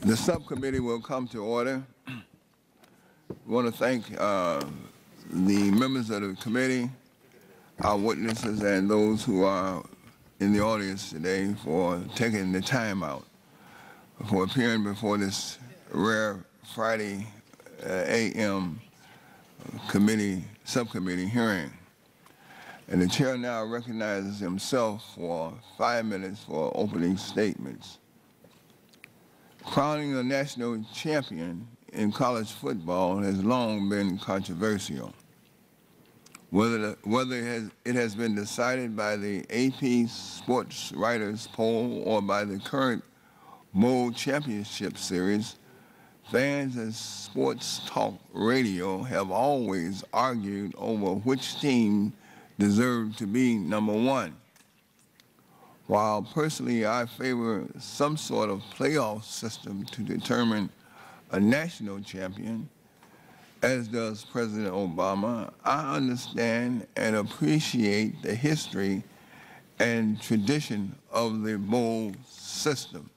The subcommittee will come to order. I want to thank the members of the committee, our witnesses, and those who are in the audience today for taking the time out for appearing before this rare Friday a.m. subcommittee hearing. And the chair now recognizes himself for 5 minutes for opening statements. Crowning a national champion in college football has long been controversial. Whether it has been decided by the AP Sports Writers poll or by the current Bowl Championship Series, fans of sports talk radio have always argued over which team deserved to be number one. While personally I favor some sort of playoff system to determine a national champion, as does President Obama, I understand and appreciate the history and tradition of the bowl system.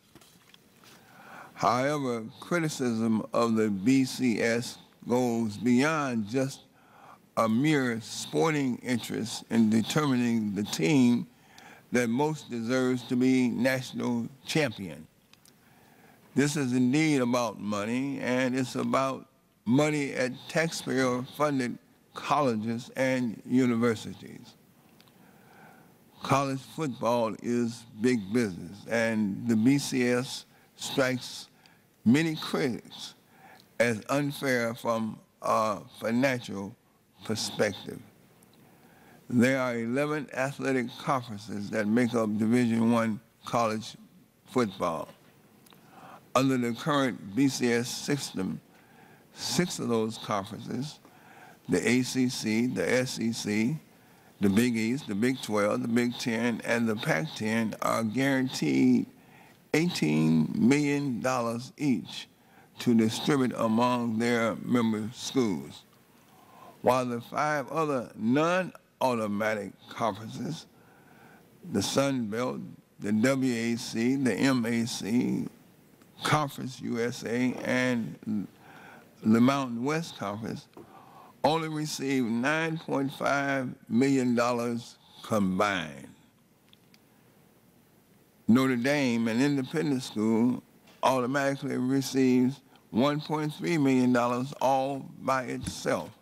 However, criticism of the BCS goes beyond just a mere sporting interest in determining the team that most deserves to be national champion. This is indeed about money, and it's about money at taxpayer-funded colleges and universities. College football is big business, and the BCS strikes many critics as unfair from a financial perspective. There are 11 athletic conferences that make up Division I college football. Under the current BCS system, 6 of those conferences, the ACC, the SEC, the Big East, the Big 12, the Big 10, and the Pac-10 are guaranteed $18 million each to distribute among their member schools, while the 5 other non-automatic conferences, the Sun Belt, the WAC, the MAC, Conference USA, and the Mountain West Conference, only receive $9.5 million combined. Notre Dame, an independent school, automatically receives $1.3 million all by itself.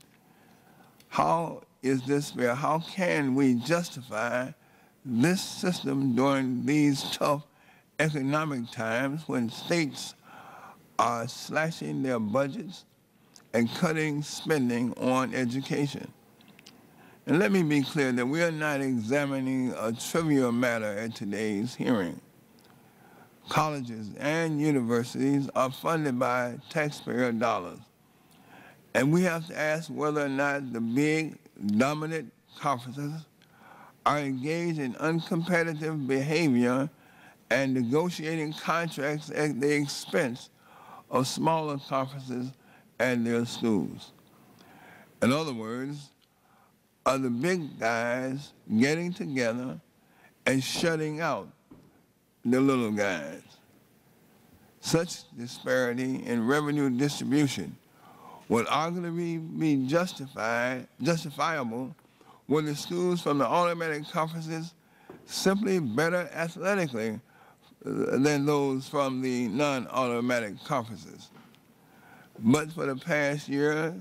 How is this fair? How can we justify this system during these tough economic times when states are slashing their budgets and cutting spending on education? And let me be clear that we are not examining a trivial matter at today's hearing. Colleges and universities are funded by taxpayer dollars, and we have to ask whether or not the big, dominant conferences are engaged in uncompetitive behavior and negotiating contracts at the expense of smaller conferences and their schools. In other words, are the big guys getting together and shutting out the little guys? Such disparity in revenue distribution would arguably be justifiable were the schools from the automatic conferences simply better athletically than those from the non-automatic conferences. But for the past year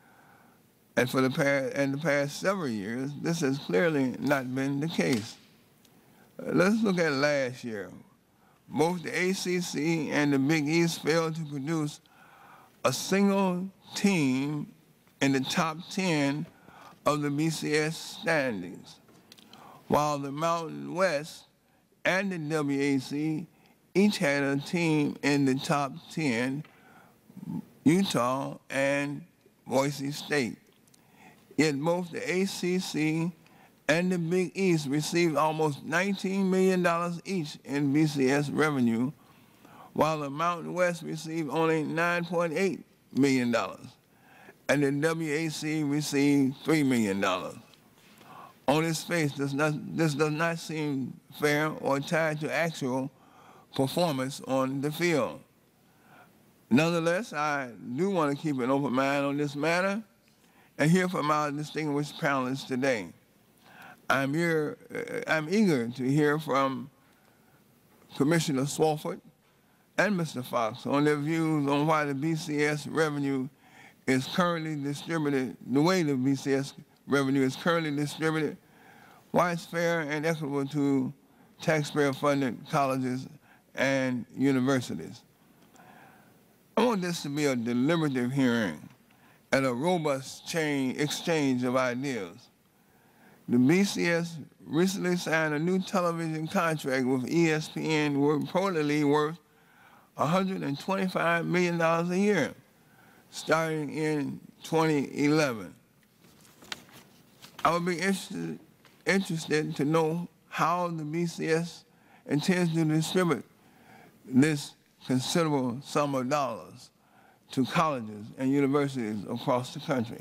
and the past several years, this has clearly not been the case. Let's look at last year. Both the ACC and the Big East failed to produce a single team in the top 10 of the BCS standings, while the Mountain West and the WAC each had a team in the top 10, Utah and Boise State. Yet both the ACC and the Big East received almost $19 million each in BCS revenue, while the Mountain West received only $9.8 million, and the WAC received $3 million. On its face, this does not seem fair or tied to actual performance on the field. Nonetheless, I do want to keep an open mind on this matter and hear from our distinguished panelists today. I'm eager to hear from Commissioner Swofford and Mr. Fox on their views on why the BCS revenue is currently distributed, the way the BCS revenue is currently distributed, why it's fair and equitable to taxpayer-funded colleges and universities. I want this to be a deliberative hearing and a robust exchange of ideas. The BCS recently signed a new television contract with ESPN reportedly worth $125 million a year, starting in 2011. I would be interested to know how the BCS intends to distribute this considerable sum of dollars to colleges and universities across the country.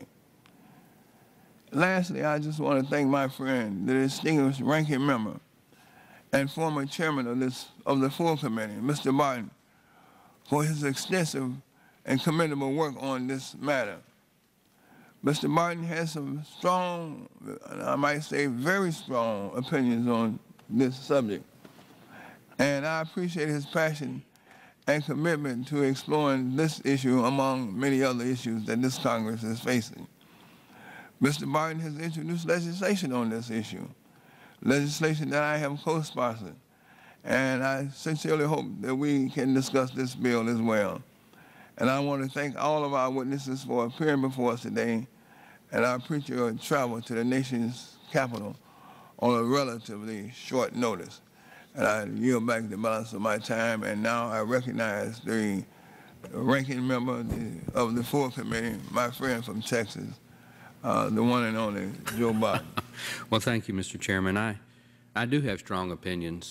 Lastly, I just want to thank my friend, the distinguished ranking member and former chairman of the full committee, Mr. Barton, for his extensive and commendable work on this matter. Mr. Barton has some strong, I might say very strong opinions on this subject, and I appreciate his passion and commitment to exploring this issue among many other issues that this Congress is facing. Mr. Barton has introduced legislation on this issue, legislation that I have co-sponsored, and I sincerely hope that we can discuss this bill as well. And I want to thank all of our witnesses for appearing before us today, and I appreciate your travel to the nation's capital on a relatively short notice. And I yield back the balance of my time, and now I recognize the ranking member of the full committee, my friend from Texas, the one and only Joe Barton. Well, thank you, Mr. Chairman. I do have strong opinions.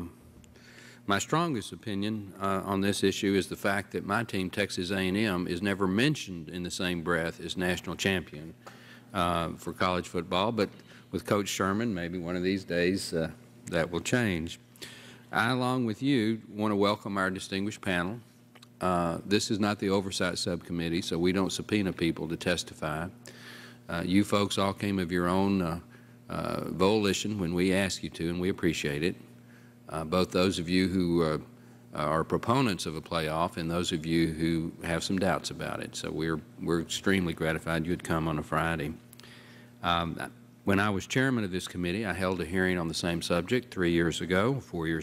My strongest opinion on this issue is the fact that my team, Texas A&M, is never mentioned in the same breath as national champion for college football. But with Coach Sherman, maybe one of these days that will change. I, along with you, want to welcome our distinguished panel. This is not the Oversight Subcommittee, so we don't subpoena people to testify. You folks all came of your own volition when we asked you to, and we appreciate it. Both those of you who are proponents of a playoff and those of you who have some doubts about it. So we're extremely gratified you had come on a Friday. When I was chairman of this committee, I held a hearing on the same subject 4 years ago,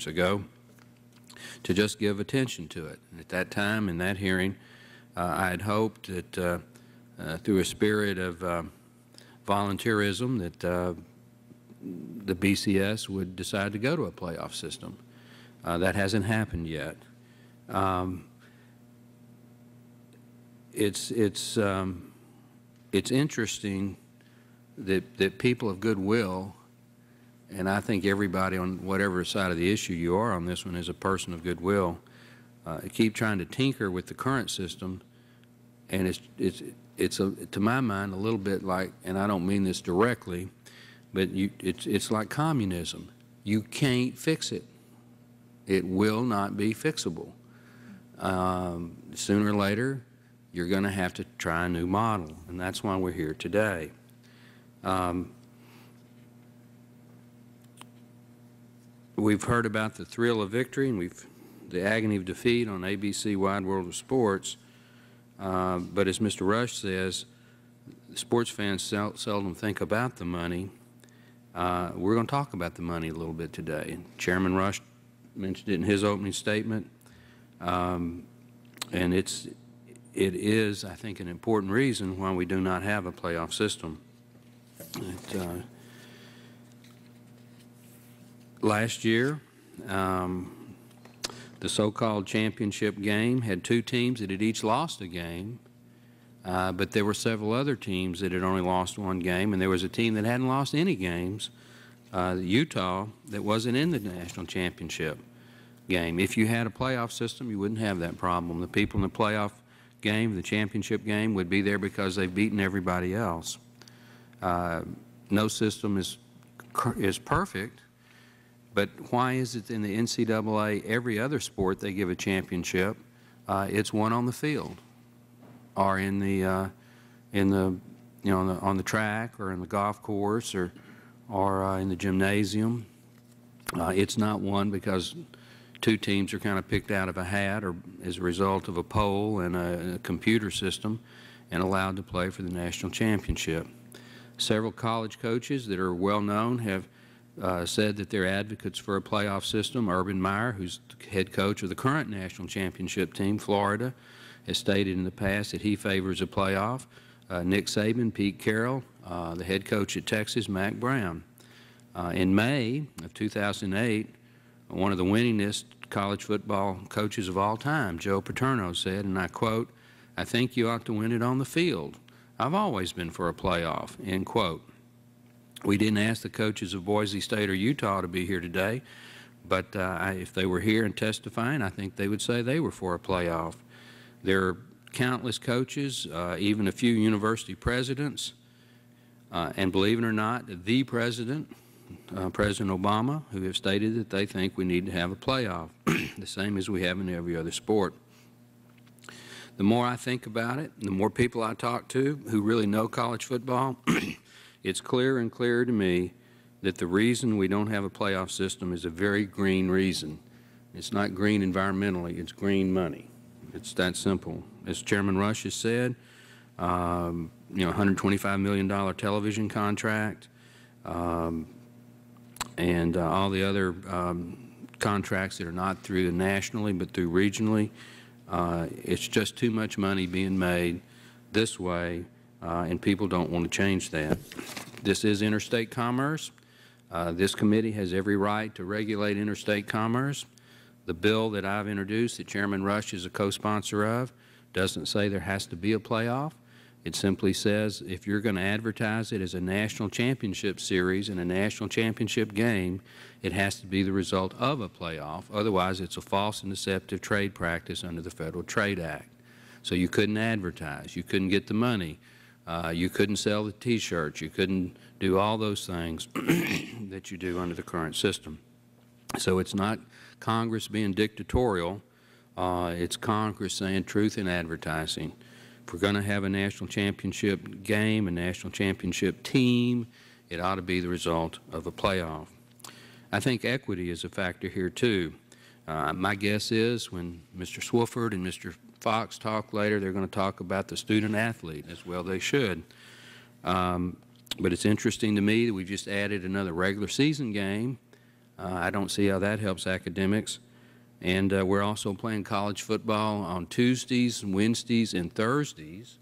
to just give attention to it. And at that time, in that hearing, I had hoped that through a spirit of volunteerism that the BCS would decide to go to a playoff system. That hasn't happened yet. It's interesting that people of goodwill, and I think everybody on whatever side of the issue you are on this one is a person of goodwill, keep trying to tinker with the current system, and it's to my mind a little bit like, and I don't mean this directly, but it's like communism. You can't fix it. It will not be fixable. Sooner or later, you're going to have to try a new model, and that's why we're here today. We've heard about the thrill of victory and the agony of defeat on ABC Wide World of Sports, but as Mr. Rush says, sports fans seldom think about the money. We're going to talk about the money a little bit today. Chairman Rush mentioned it in his opening statement, and it is, I think, an important reason why we do not have a playoff system. Last year, the so-called championship game had 2 teams that had each lost a game, but there were several other teams that had only lost 1 game, and there was a team that hadn't lost any games, Utah, that wasn't in the national championship game. If you had a playoff system, you wouldn't have that problem. The people in the playoff game, the championship game, would be there because they've beaten everybody else. No system is perfect, but why is it in the NCAA, every other sport, they give a championship, it's won on the field, or in the on the track, or in the golf course, or in the gymnasium. It's not won because two teams are kind of picked out of a hat, or as a result of a poll and a computer system, and allowed to play for the national championship. Several college coaches that are well known have said that they're advocates for a playoff system. Urban Meyer, who's the head coach of the current national championship team, Florida, has stated in the past that he favors a playoff. Nick Saban, Pete Carroll, the head coach at Texas, Mack Brown. In May of 2008, one of the winningest college football coaches of all time, Joe Paterno, said, and I quote, "I think you ought to win it on the field. I've always been for a playoff," end quote. We didn't ask the coaches of Boise State or Utah to be here today, but if they were here and testifying, I think they would say they were for a playoff. There are countless coaches, even a few university presidents, and believe it or not, the president, President Obama, who have stated that they think we need to have a playoff, the same as we have in every other sport. The more I think about it, the more people I talk to who really know college football, it's clearer and clearer to me that the reason we don't have a playoff system is a very green reason. It's not green environmentally, it's green money. It's that simple. As Chairman Rush has said, $125 million television contract, and all the other contracts that are not through nationally but through regionally. It's just too much money being made this way, and people don't want to change that. This is interstate commerce. This committee has every right to regulate interstate commerce. The bill that I've introduced, that Chairman Rush is a co-sponsor of, doesn't say there has to be a playoff. It simply says if you're going to advertise it as a national championship series and a national championship game, it has to be the result of a playoff. Otherwise, it's a false and deceptive trade practice under the Federal Trade Act. So you couldn't advertise. You couldn't get the money. You couldn't sell the T-shirts. You couldn't do all those things that you do under the current system. So it's not Congress being dictatorial. It's Congress saying truth in advertising. If we're going to have a national championship game, a national championship team, it ought to be the result of a playoff. I think equity is a factor here, too. My guess is when Mr. Swofford and Mr. Fox talk later, they're going to talk about the student-athlete, as well they should. But it's interesting to me that we just added another regular season game. I don't see how that helps academics. And we're also playing college football on Tuesdays, Wednesdays, and Thursdays.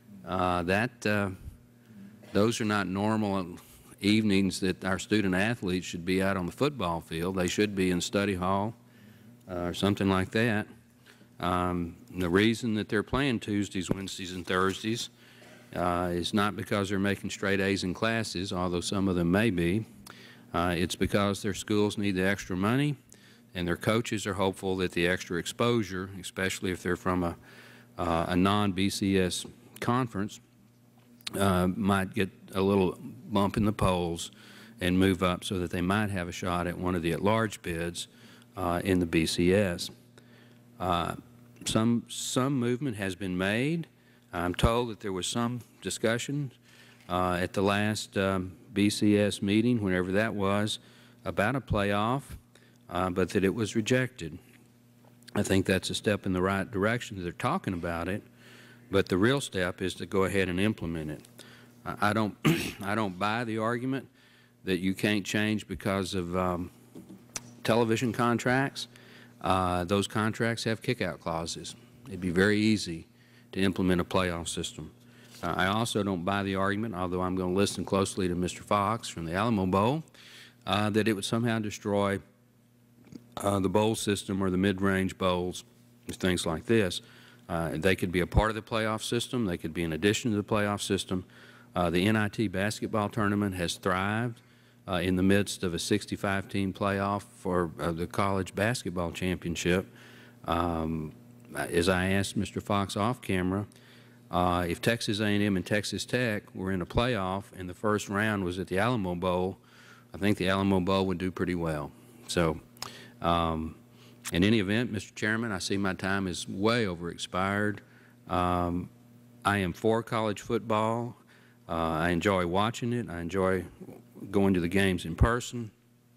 Those are not normal evenings that our student athletes should be out on the football field. They should be in study hall or something like that. The reason that they're playing Tuesdays, Wednesdays, and Thursdays is not because they're making straight A's in classes, although some of them may be. It's because their schools need the extra money, and their coaches are hopeful that the extra exposure, especially if they're from a non-BCS conference, might get a little bump in the polls and move up so that they might have a shot at one of the at-large bids in the BCS. Some movement has been made. I'm told that there was some discussion at the last BCS meeting, whenever that was, about a playoff, but that it was rejected. I think that's a step in the right direction. They're talking about it, but the real step is to go ahead and implement it. I don't buy the argument that you can't change because of television contracts. Those contracts have kick-out clauses. It'd be very easy to implement a playoff system. I also don't buy the argument, although I'm going to listen closely to Mr. Fox from the Alamo Bowl, that it would somehow destroy the bowl system or the mid-range bowls, things like this. They could be a part of the playoff system. They could be in addition to the playoff system. The NIT basketball tournament has thrived in the midst of a 65-team playoff for the college basketball championship. As I asked Mr. Fox off camera, if Texas A&M and Texas Tech were in a playoff and the first round was at the Alamo Bowl, I think the Alamo Bowl would do pretty well. So In any event, Mr. Chairman, I see my time is way over expired. I am for college football. I enjoy watching it. I enjoy going to the games in person.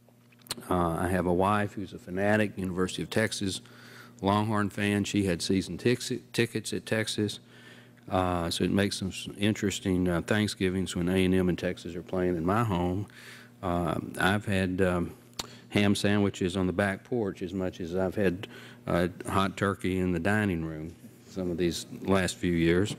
I have a wife who's a fanatic, University of Texas Longhorn fan. She had season tickets at Texas. So it makes some interesting Thanksgivings when A&M and Texas are playing in my home. I've had ham sandwiches on the back porch as much as I've had hot turkey in the dining room some of these last few years.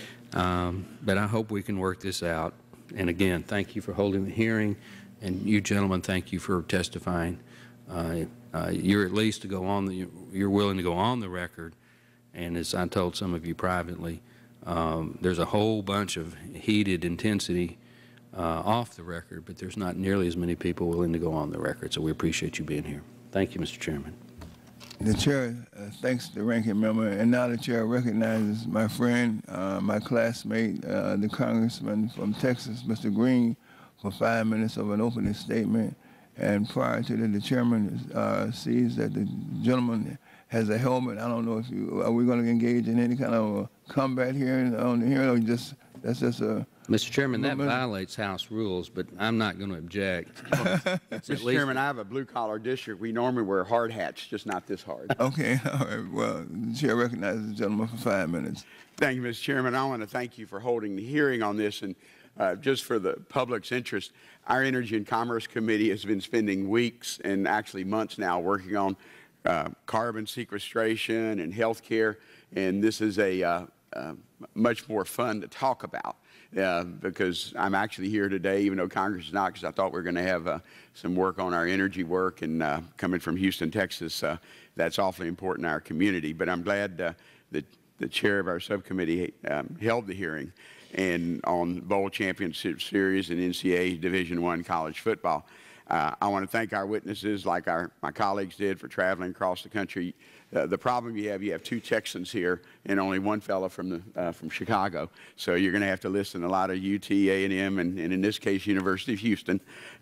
But I hope we can work this out. And again, thank you for holding the hearing. And you gentlemen, thank you for testifying. You're at least to go on you're willing to go on the record. And as I told some of you privately, there's a whole bunch of heated intensity off the record, but there's not nearly as many people willing to go on the record. So we appreciate you being here. Thank you, Mr. Chairman. The Chair thanks the ranking member, and now the Chair recognizes my friend, my classmate, the Congressman from Texas, Mr. Green, for 5 minutes of an opening statement. And prior to that, the Chairman sees that the gentleman has a helmet. I don't know if are we going to engage in any kind of combat here on the hearing, or that's just a... Mr. Chairman, that violates House rules, but I'm not going to object. Mr. Chairman, I have a blue-collar district. We normally wear hard hats, just not this hard. Okay, all right. Well, the Chair recognizes the gentleman for 5 minutes. Thank you, Mr. Chairman. I want to thank you for holding the hearing on this. And just for the public's interest, our Energy and Commerce Committee has been spending weeks and actually months now working on carbon sequestration and health care. And this is a much more fun to talk about. Because I'm actually here today, even though Congress is not, because I thought we were going to have some work on our energy work, and coming from Houston, Texas, that's awfully important in our community. But I'm glad that the chair of our subcommittee held the hearing and on Bowl Championship Series and NCAA Division I college football. I want to thank our witnesses, like my colleagues did, for traveling across the country. The problem you have two Texans here and only one fellow from Chicago. So you're going to have to listen a lot of UT, A&M, and in this case, University of Houston,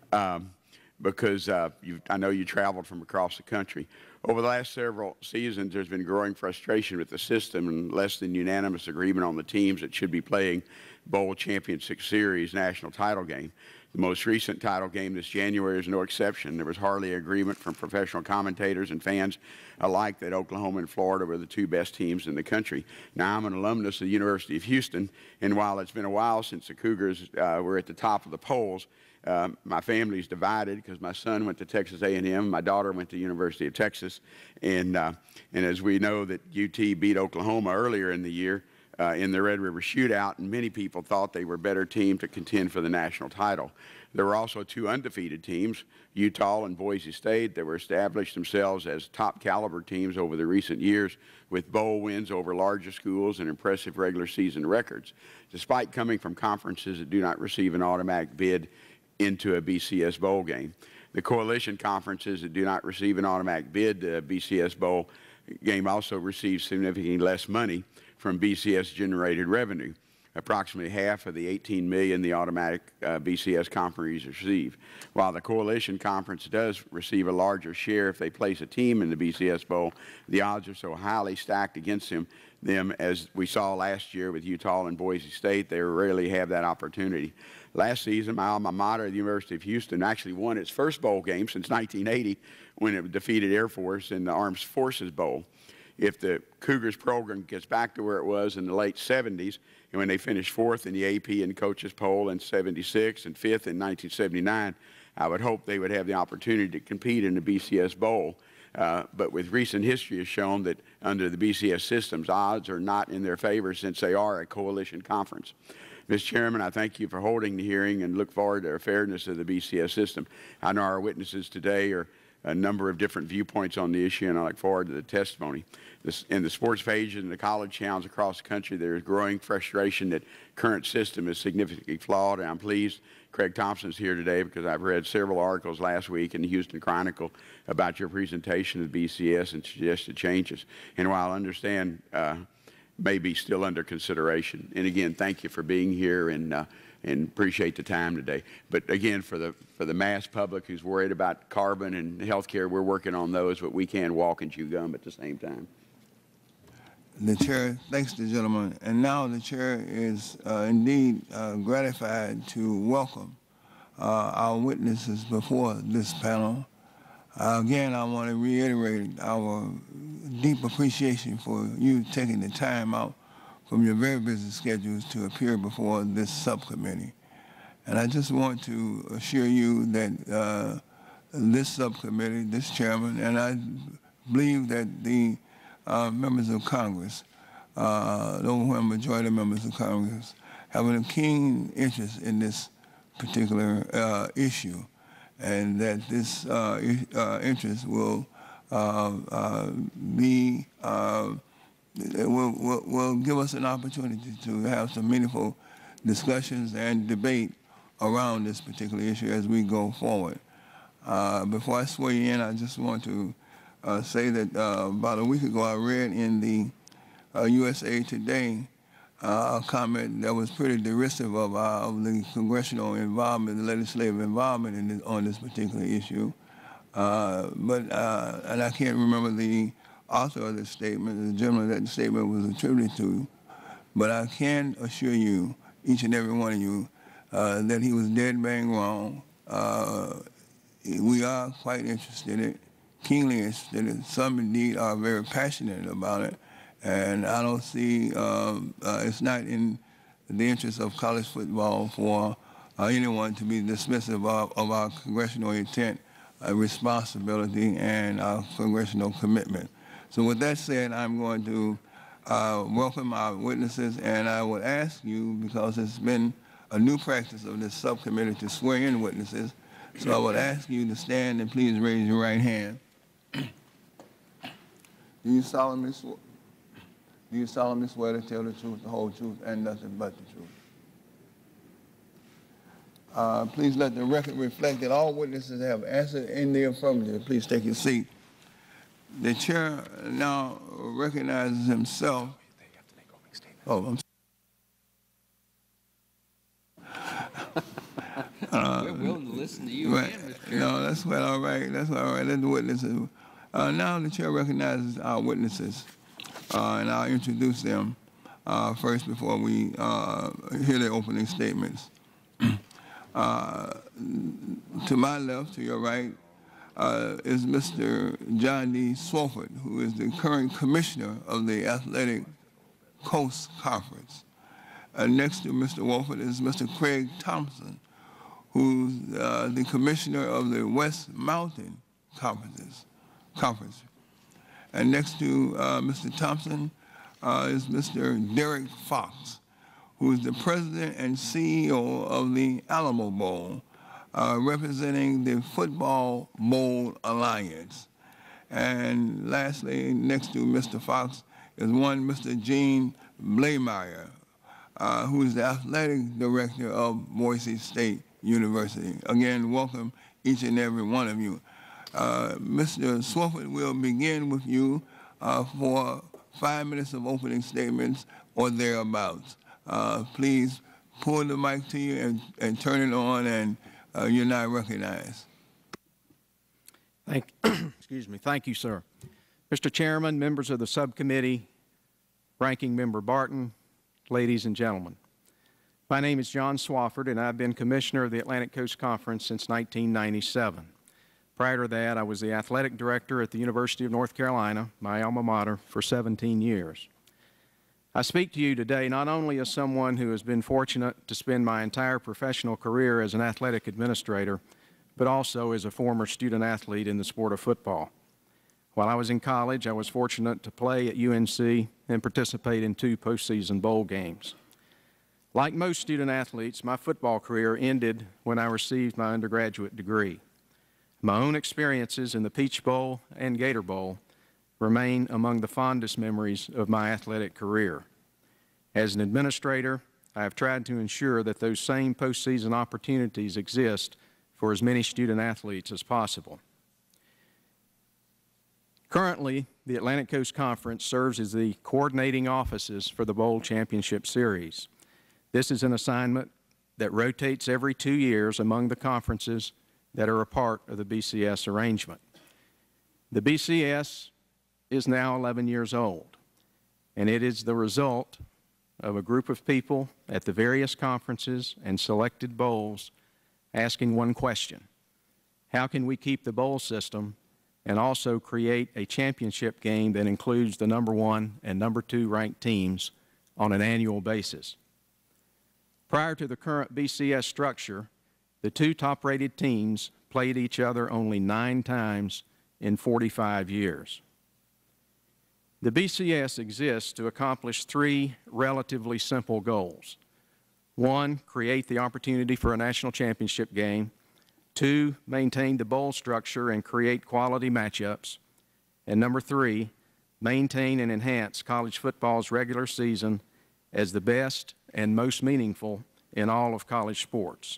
because I know you traveled from across the country. Over the last several seasons, there's been growing frustration with the system and less than unanimous agreement on the teams that should be playing Bowl Championship Series national title game. The most recent title game this January is no exception. There was hardly agreement from professional commentators and fans alike that Oklahoma and Florida were the two best teams in the country. Now, I'm an alumnus of the University of Houston, and while it's been a while since the Cougars were at the top of the polls, my family's divided because my son went to Texas A&M, my daughter went to University of Texas, and as we know that UT beat Oklahoma earlier in the year, in the Red River Shootout, and many people thought they were a better team to contend for the national title. There were also two undefeated teams, Utah and Boise State, that were established themselves as top caliber teams over the recent years with bowl wins over larger schools and impressive regular season records, despite coming from conferences that do not receive an automatic bid into a BCS bowl game. The coalition conferences that do not receive an automatic bid to a BCS bowl game also receive significantly less money from BCS-generated revenue, approximately half of the $18 million the automatic BCS conferees receive. While the Coalition Conference does receive a larger share if they place a team in the BCS Bowl, the odds are so highly stacked against them as we saw last year with Utah and Boise State, they rarely have that opportunity. Last season, my alma mater, the University of Houston, actually won its first bowl game since 1980 when it defeated Air Force in the Armed Forces Bowl. If the Cougars program gets back to where it was in the late 70s, and when they finished fourth in the AP and coaches poll in '76 and fifth in 1979, I would hope they would have the opportunity to compete in the BCS Bowl. But with recent history has shown that under the BCS systems, odds are not in their favor since they are a coalition conference. Mr. Chairman, I thank you for holding the hearing and look forward to the fairness of the BCS system. I know our witnesses today are a number of different viewpoints on the issue, and I look forward to the testimony. In the sports pages and the college towns across the country, there is growing frustration that current system is significantly flawed, and I'm pleased Craig Thompson is here today because I've read several articles last week in the Houston Chronicle about your presentation of BCS and suggested changes. And while I understand may be still under consideration. And again, thank you for being here, and and appreciate the time today. But again, for the mass public who's worried about carbon and health care, we're working on those, but we can walk and chew gum at the same time. The chair thanks the gentleman, and now the chair is indeed gratified to welcome our witnesses before this panel. Again, I want to reiterate our deep appreciation for you taking the time out from your very busy schedules to appear before this subcommittee. And I just want to assure you that this subcommittee, this chairman, and I believe that the members of Congress, the overwhelming majority of members of Congress, have a keen interest in this particular issue, and that this interest will will give us an opportunity to have some meaningful discussions and debate around this particular issue as we go forward. Before I swear you in, I just want to say that about a week ago I read in the USA Today a comment that was pretty derisive of the congressional involvement, the legislative involvement on this particular issue. And I can't remember the author of the statement, the gentleman that the statement was attributed to, but I can assure you, each and every one of you, that he was dead bang wrong. We are quite interested in it, keenly interested in it. Some indeed are very passionate about it. And I don't see, it's not in the interest of college football for anyone to be dismissive of our congressional intent, responsibility, and our congressional commitment. So with that said, I'm going to welcome our witnesses, and I would ask you, because it's been a new practice of this subcommittee to swear in witnesses, so I would ask you to stand and please raise your right hand. Do you solemnly swear to tell the truth, the whole truth, and nothing but the truth? Please let the record reflect that all witnesses have answered in the affirmative. Please take your seat. The chair now recognizes himself. Oh, I'm sorry. We're willing to listen to you again, Mr. Chairman. No, that's quite all right. That's all right. Let the witnesses. Now the chair recognizes our witnesses, and I'll introduce them first before we hear their opening statements. To my left, to your right, is Mr. John D. Swofford, who is the current commissioner of the Athletic Coast Conference. Next to Mr. Swofford is Mr. Craig Thompson, who's the commissioner of the West Mountain Conference. And next to Mr. Thompson is Mr. Derek Fox, who is the president and CEO of the Alamo Bowl, representing the Football Bowl Alliance. And lastly, next to Mr. Fox is one Mr. Gene Blameyer, who is the athletic director of Boise State University. Again, welcome each and every one of you. Mr. Swofford will begin with you for 5 minutes of opening statements or thereabouts. Please pull the mic to you and turn it on, and you're not recognized. Excuse me. Thank you, sir. Mr. Chairman, members of the subcommittee, Ranking Member Barton, ladies and gentlemen. My name is John Swofford, and I've been commissioner of the Atlantic Coast Conference since 1997. Prior to that, I was the athletic director at the University of North Carolina, my alma mater, for 17 years. I speak to you today not only as someone who has been fortunate to spend my entire professional career as an athletic administrator, but also as a former student athlete in the sport of football. While I was in college, I was fortunate to play at UNC and participate in 2 postseason bowl games. Like most student athletes, my football career ended when I received my undergraduate degree. My own experiences in the Peach Bowl and Gator Bowl remain among the fondest memories of my athletic career. As an administrator, I have tried to ensure that those same postseason opportunities exist for as many student athletes as possible. Currently, the Atlantic Coast Conference serves as the coordinating offices for the Bowl Championship Series. This is an assignment that rotates every 2 years among the conferences that are a part of the BCS arrangement. The BCS is now 11 years old, and it is the result of a group of people at the various conferences and selected bowls asking one question: how can we keep the bowl system and also create a championship game that includes the number 1 and number 2 ranked teams on an annual basis? Prior to the current BCS structure, the 2 top-rated teams played each other only 9 times in 45 years. The BCS exists to accomplish 3 relatively simple goals. 1, create the opportunity for a national championship game. 2, maintain the bowl structure and create quality matchups. And number 3, maintain and enhance college football's regular season as the best and most meaningful in all of college sports.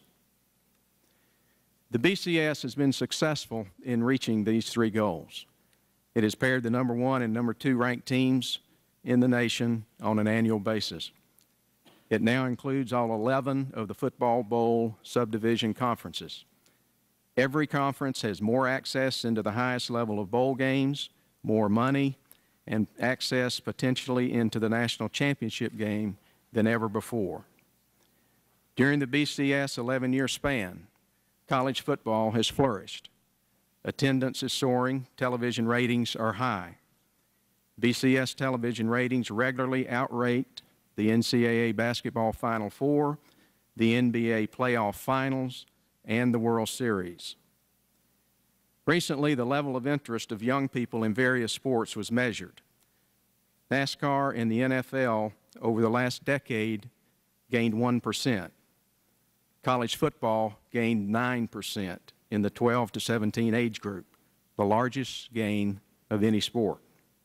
The BCS has been successful in reaching these 3 goals. It has paired the number 1 and number 2 ranked teams in the nation on an annual basis. It now includes all 11 of the Football Bowl subdivision conferences. Every conference has more access into the highest level of bowl games, more money, and access potentially into the national championship game than ever before. During the BCS 11-year span, college football has flourished. Attendance is soaring, television ratings are high. BCS television ratings regularly outrate the NCAA basketball Final Four, the NBA playoff finals, and the World Series. Recently, the level of interest of young people in various sports was measured. NASCAR and the NFL over the last decade gained 1%. College football gained 9% in the 12 to 17 age group, the largest gain of any sport.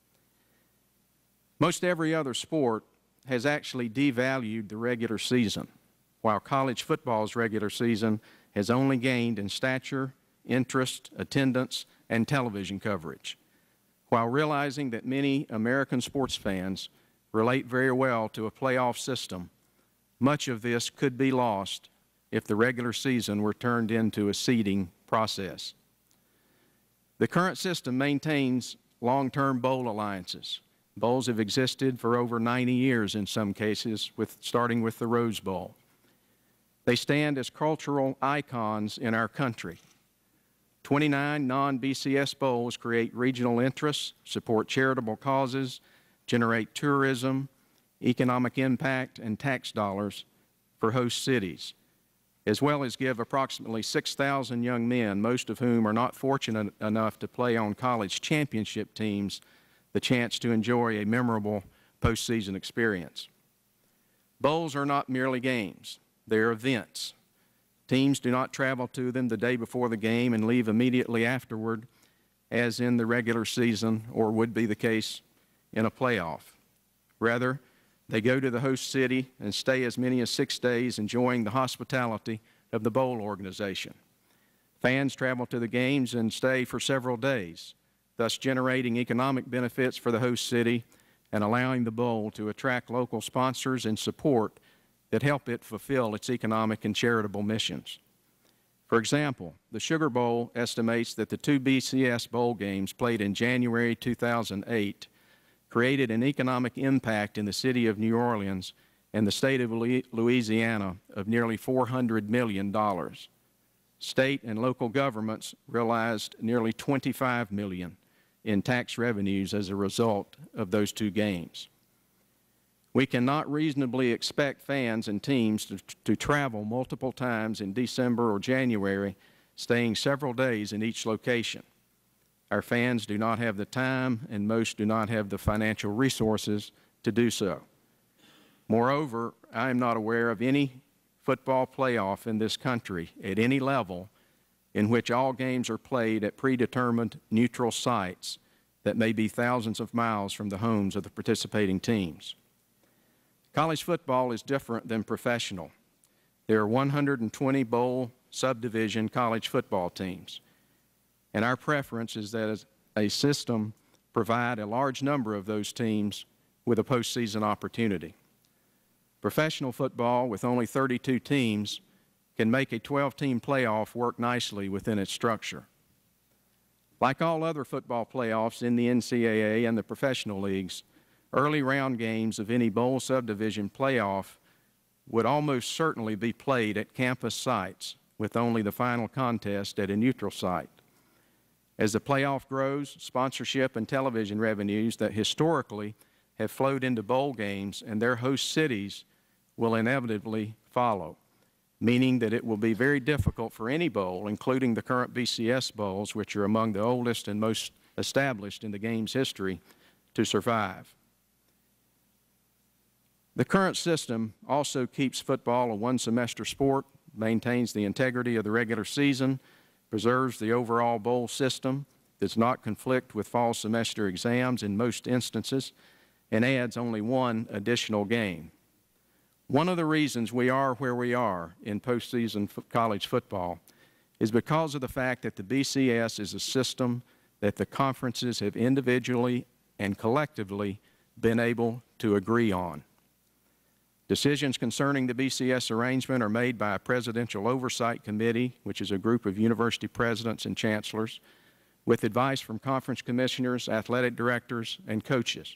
Most every other sport has actually devalued the regular season, while college football's regular season has only gained in stature, interest, attendance, and television coverage. While realizing that many American sports fans relate very well to a playoff system, much of this could be lost if the regular season were turned into a seeding process. The current system maintains long-term bowl alliances. Bowls have existed for over 90 years in some cases, starting with the Rose Bowl. They stand as cultural icons in our country. 29 non-BCS bowls create regional interests, support charitable causes, generate tourism, economic impact, and tax dollars for host cities, as well as give approximately 6,000 young men, most of whom are not fortunate enough to play on college championship teams, the chance to enjoy a memorable postseason experience. Bowls are not merely games. They're events. Teams do not travel to them the day before the game and leave immediately afterward, as in the regular season or would be the case in a playoff. Rather, they go to the host city and stay as many as 6 days enjoying the hospitality of the bowl organization. Fans travel to the games and stay for several days, thus generating economic benefits for the host city and allowing the bowl to attract local sponsors and support that help it fulfill its economic and charitable missions. For example, the Sugar Bowl estimates that the 2 BCS bowl games played in January 2008 created an economic impact in the city of New Orleans and the state of Louisiana of nearly $400 million. State and local governments realized nearly $25 million in tax revenues as a result of those 2 games. We cannot reasonably expect fans and teams to travel multiple times in December or January, staying several days in each location. Our fans do not have the time, and most do not have the financial resources to do so. Moreover, I am not aware of any football playoff in this country at any level in which all games are played at predetermined neutral sites that may be thousands of miles from the homes of the participating teams. College football is different than professional. There are 120 bowl subdivision college football teams, and our preference is that a system provide a large number of those teams with a postseason opportunity. Professional football, with only 32 teams, can make a 12-team playoff work nicely within its structure. Like all other football playoffs in the NCAA and the professional leagues, early round games of any bowl subdivision playoff would almost certainly be played at campus sites, with only the final contest at a neutral site. As the playoff grows, sponsorship and television revenues that historically have flowed into bowl games and their host cities will inevitably follow, meaning that it will be very difficult for any bowl, including the current BCS bowls, which are among the oldest and most established in the game's history, to survive. The current system also keeps football a one-semester sport, maintains the integrity of the regular season, preserves the overall bowl system, does not conflict with fall semester exams in most instances, and adds only one additional game. One of the reasons we are where we are in postseason college football is because of the fact that the BCS is a system that the conferences have individually and collectively been able to agree on. Decisions concerning the BCS arrangement are made by a presidential oversight committee, which is a group of university presidents and chancellors, with advice from conference commissioners, athletic directors, and coaches.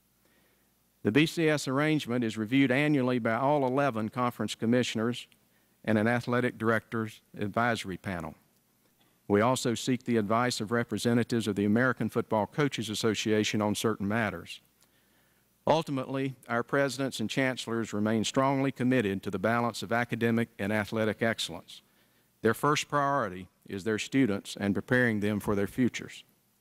The BCS arrangement is reviewed annually by all 11 conference commissioners and an athletic director's advisory panel. We also seek the advice of representatives of the American Football Coaches Association on certain matters. Ultimately, our presidents and chancellors remain strongly committed to the balance of academic and athletic excellence. Their first priority is their students and preparing them for their futures.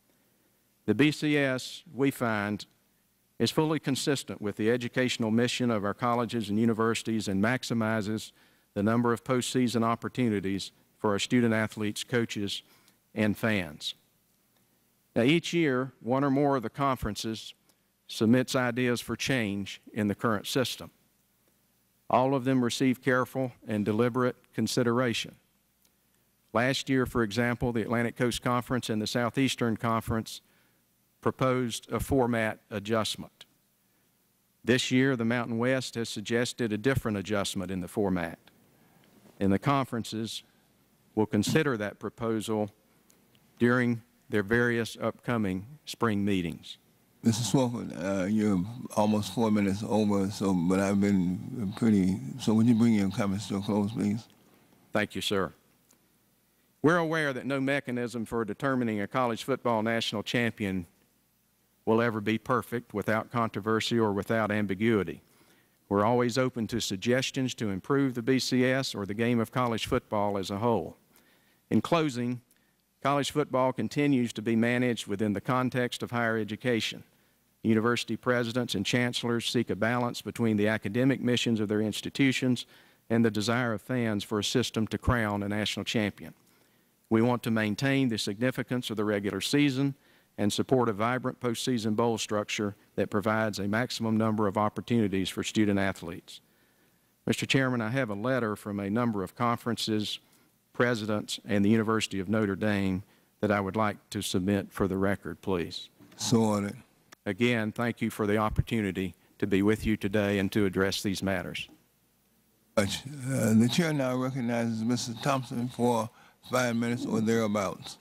The BCS, we find, is fully consistent with the educational mission of our colleges and universities and maximizes the number of postseason opportunities for our student athletes, coaches, and fans. Now, each year, one or more of the conferences submits ideas for change in the current system. All of them receive careful and deliberate consideration. Last year, for example, the Atlantic Coast Conference and the Southeastern Conference proposed a format adjustment. This year, the Mountain West has suggested a different adjustment in the format, and the conferences will consider that proposal during their various upcoming spring meetings. Mr. Swofford, you're almost 4 minutes over, but I've been so would you bring your comments to a close, please? Thank you, sir. We're aware that no mechanism for determining a college football national champion will ever be perfect without controversy or without ambiguity. We're always open to suggestions to improve the BCS or the game of college football as a whole. In closing, college football continues to be managed within the context of higher education. University presidents and chancellors seek a balance between the academic missions of their institutions and the desire of fans for a system to crown a national champion. We want to maintain the significance of the regular season and support a vibrant postseason bowl structure that provides a maximum number of opportunities for student athletes. Mr. Chairman, I have a letter from a number of conferences, presidents, and the University of Notre Dame that I would like to submit for the record, please. So ordered. Again, thank you for the opportunity to be with you today and to address these matters. The chair now recognizes Mr. Thompson for 5 minutes or thereabouts.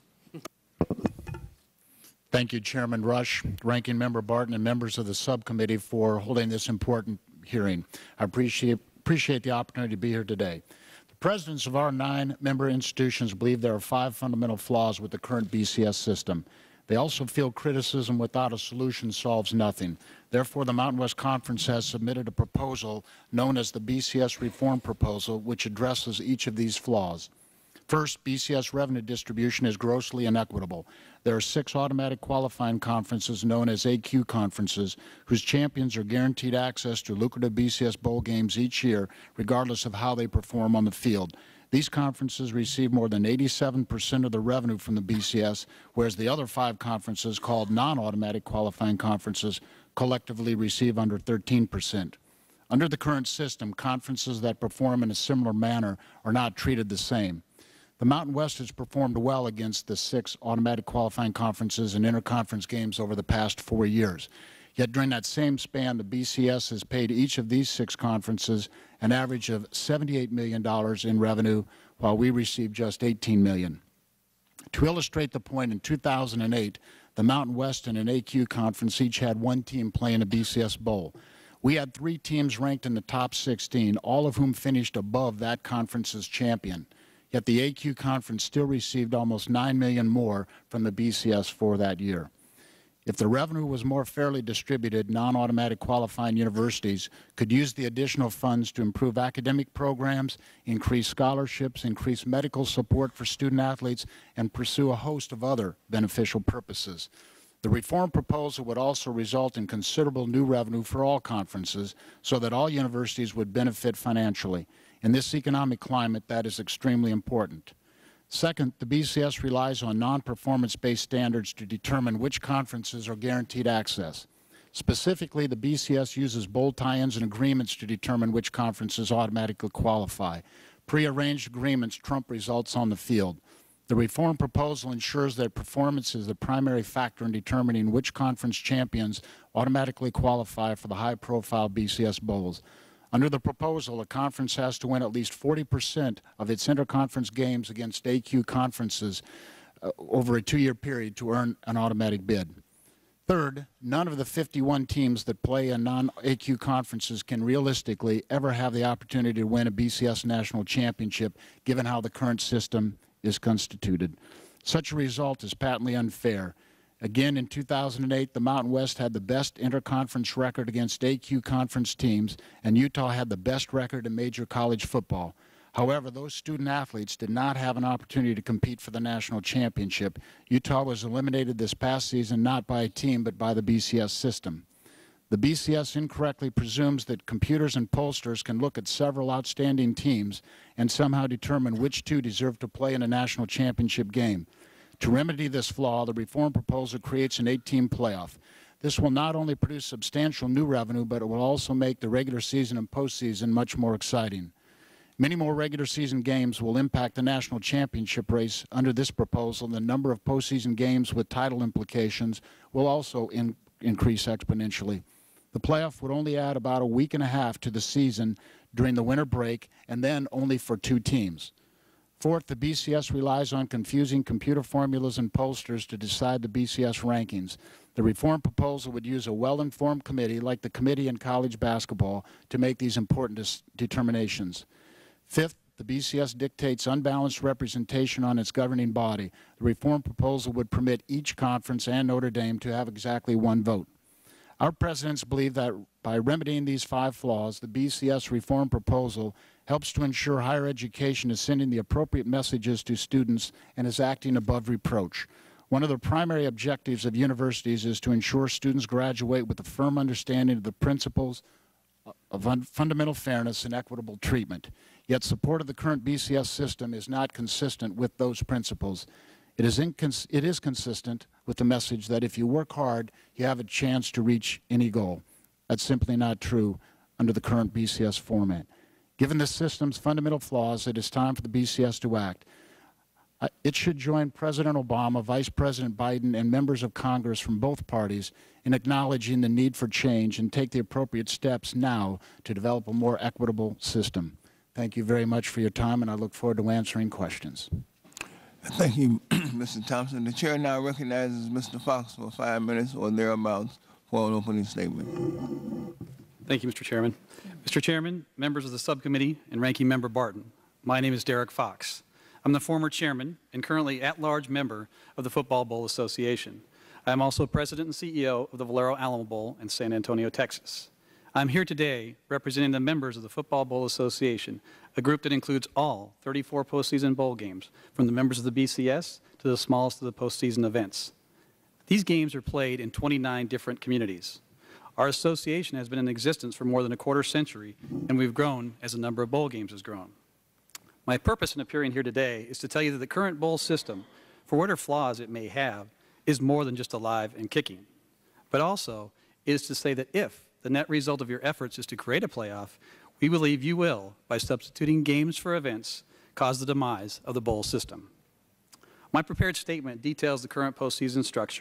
Thank you, Chairman Rush, Ranking Member Barton, and members of the subcommittee for holding this important hearing. I appreciate the opportunity to be here today. The presidents of our 9-member institutions believe there are 5 fundamental flaws with the current BCS system. They also feel criticism without a solution solves nothing. Therefore, the Mountain West Conference has submitted a proposal known as the BCS Reform Proposal, which addresses each of these flaws. First, BCS revenue distribution is grossly inequitable. There are 6 automatic qualifying conferences known as AQ conferences, whose champions are guaranteed access to lucrative BCS bowl games each year, regardless of how they perform on the field. These conferences receive more than 87% of the revenue from the BCS, whereas the other 5 conferences, called non-automatic qualifying conferences, collectively receive under 13%. Under the current system, conferences that perform in a similar manner are not treated the same. The Mountain West has performed well against the 6 automatic qualifying conferences and interconference games over the past 4 years. Yet during that same span, the BCS has paid each of these 6 conferences an average of $78 million in revenue, while we received just $18 million. To illustrate the point, in 2008, the Mountain West and an AQ conference each had 1 team play in a BCS Bowl. We had 3 teams ranked in the top 16, all of whom finished above that conference's champion. Yet the AQ conference still received almost $9 million more from the BCS for that year. If the revenue was more fairly distributed, non-automatic qualifying universities could use the additional funds to improve academic programs, increase scholarships, increase medical support for student athletes, and pursue a host of other beneficial purposes. The reform proposal would also result in considerable new revenue for all conferences so that all universities would benefit financially. In this economic climate, that is extremely important. Second, the BCS relies on non-performance-based standards to determine which conferences are guaranteed access. Specifically, the BCS uses bowl tie-ins and agreements to determine which conferences automatically qualify. Pre-arranged agreements trump results on the field. The reform proposal ensures that performance is the primary factor in determining which conference champions automatically qualify for the high-profile BCS bowls. Under the proposal, a conference has to win at least 40% of its interconference games against AQ conferences over a 2-year period to earn an automatic bid. Third, none of the 51 teams that play in non-AQ conferences can realistically ever have the opportunity to win a BCS national championship, given how the current system is constituted. Such a result is patently unfair. Again, in 2008, the Mountain West had the best interconference record against AQ conference teams, and Utah had the best record in major college football. However, those student athletes did not have an opportunity to compete for the national championship. Utah was eliminated this past season not by a team but by the BCS system. The BCS incorrectly presumes that computers and pollsters can look at several outstanding teams and somehow determine which 2 deserve to play in a national championship game. To remedy this flaw, the reform proposal creates an 8-team playoff. This will not only produce substantial new revenue, but it will also make the regular season and postseason much more exciting. Many more regular season games will impact the national championship race under this proposal. The number of postseason games with title implications will also increase exponentially. The playoff would only add about a week and a half to the season during the winter break, and then only for 2 teams. Fourth, the BCS relies on confusing computer formulas and pollsters to decide the BCS rankings. The reform proposal would use a well-informed committee, like the committee in college basketball, to make these important determinations. Fifth, the BCS dictates unbalanced representation on its governing body. The reform proposal would permit each conference and Notre Dame to have exactly 1 vote. Our presidents believe that by remedying these 5 flaws, the BCS reform proposal helps to ensure higher education is sending the appropriate messages to students and is acting above reproach. One of the primary objectives of universities is to ensure students graduate with a firm understanding of the principles of fundamental fairness and equitable treatment. Yet support of the current BCS system is not consistent with those principles. It is consistent with the message that if you work hard, you have a chance to reach any goal. That's simply not true under the current BCS format. Given the system's fundamental flaws, it is time for the BCS to act. It should join President Obama, Vice President Biden, and members of Congress from both parties in acknowledging the need for change and take the appropriate steps now to develop a more equitable system. Thank you very much for your time, and I look forward to answering questions. Thank you, Mr. Thompson. The chair now recognizes Mr. Fox for 5 minutes or thereabouts for an opening statement. Thank you, Mr. Chairman. Mr. Chairman, members of the subcommittee, and Ranking Member Barton, my name is Derek Fox. I'm the former chairman and currently at-large member of the Football Bowl Association. I am also president and CEO of the Valero Alamo Bowl in San Antonio, Texas. I'm here today representing the members of the Football Bowl Association, a group that includes all 34 postseason bowl games, from the members of the BCS to the smallest of the postseason events. These games are played in 29 different communities. Our association has been in existence for more than a quarter century, and we've grown as the number of bowl games has grown. My purpose in appearing here today is to tell you that the current bowl system, for whatever flaws it may have, is more than just alive and kicking. But also is to say that if the net result of your efforts is to create a playoff, we believe you will, by substituting games for events, cause the demise of the bowl system. My prepared statement details the current postseason structure,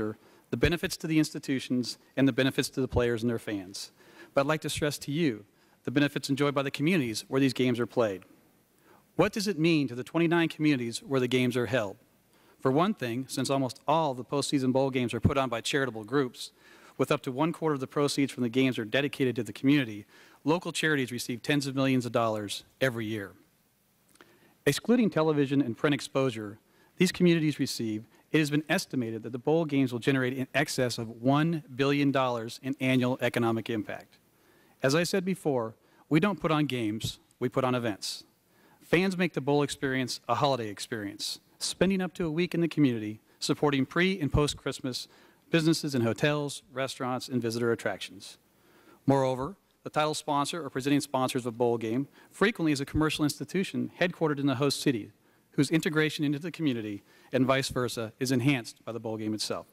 the benefits to the institutions, and the benefits to the players and their fans. But I'd like to stress to you the benefits enjoyed by the communities where these games are played. What does it mean to the 29 communities where the games are held? For one thing, since almost all the postseason bowl games are put on by charitable groups, with up to 1/4 of the proceeds from the games are dedicated to the community, local charities receive tens of millions of dollars every year. Excluding television and print exposure, these communities receive, it has been estimated that the bowl games will generate in excess of $1 billion in annual economic impact. As I said before, we don't put on games, we put on events. Fans make the bowl experience a holiday experience, spending up to a week in the community, supporting pre- and post-Christmas businesses in hotels, restaurants, and visitor attractions. Moreover, the title sponsor or presenting sponsors of a bowl game frequently is a commercial institution headquartered in the host city, whose integration into the community and vice versa is enhanced by the bowl game itself.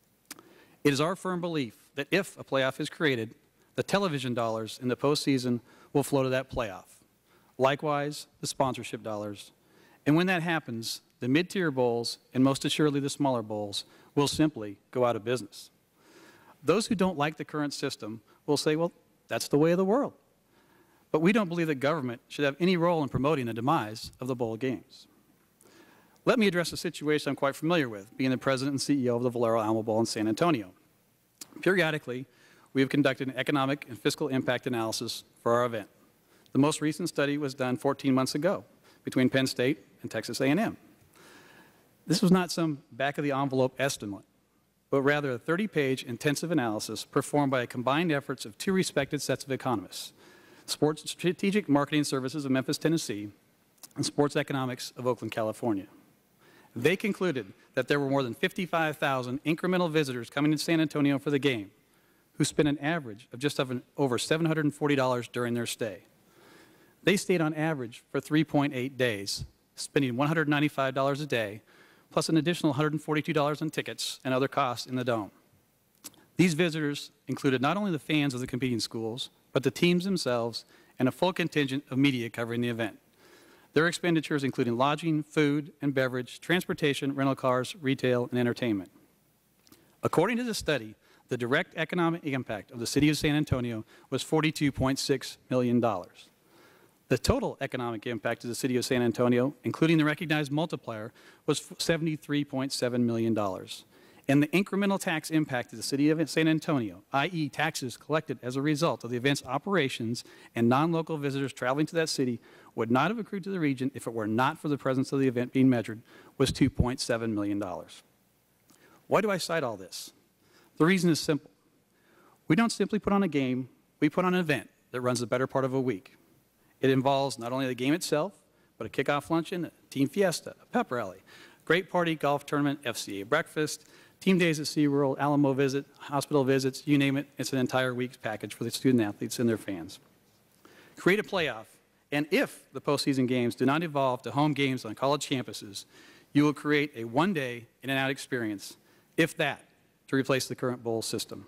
It is our firm belief that if a playoff is created, the television dollars in the postseason will flow to that playoff. Likewise, the sponsorship dollars. And when that happens, the mid-tier bowls, and most assuredly the smaller bowls, will simply go out of business. Those who don't like the current system will say, well, that's the way of the world. But we don't believe that government should have any role in promoting the demise of the bowl games. Let me address a situation I'm quite familiar with, being the president and CEO of the Valero Alamo Bowl in San Antonio. Periodically, we have conducted an economic and fiscal impact analysis for our event. The most recent study was done 14 months ago between Penn State and Texas A&M. This was not some back-of-the-envelope estimate, but rather a 30-page intensive analysis performed by a combined efforts of two respected sets of economists, Sports Strategic Marketing Services of Memphis, Tennessee, and Sports Economics of Oakland, California. They concluded that there were more than 55,000 incremental visitors coming to San Antonio for the game, who spent an average of just over $740 during their stay. They stayed on average for 3.8 days, spending $195 a day, plus an additional $142 in tickets and other costs in the dome. These visitors included not only the fans of the competing schools, but the teams themselves and a full contingent of media covering the event. Their expenditures including lodging, food and beverage, transportation, rental cars, retail, and entertainment. According to the study, the direct economic impact of the city of San Antonio was $42.6 million. The total economic impact of the city of San Antonio, including the recognized multiplier, was $73.7 million. And the incremental tax impact of the city of San Antonio, i.e. taxes collected as a result of the event's operations and non-local visitors traveling to that city, would not have accrued to the region if it were not for the presence of the event being measured, was $2.7 million. Why do I cite all this? The reason is simple. We don't simply put on a game, we put on an event that runs the better part of a week. It involves not only the game itself, but a kickoff luncheon, a team fiesta, a pep rally, great party, golf tournament, FCA breakfast, team days at SeaWorld, Alamo visit, hospital visits, you name it, it's an entire week's package for the student athletes and their fans. Create a playoff, and if the postseason games do not evolve to home games on college campuses, you will create a one-day in-and-out experience, if that, to replace the current bowl system.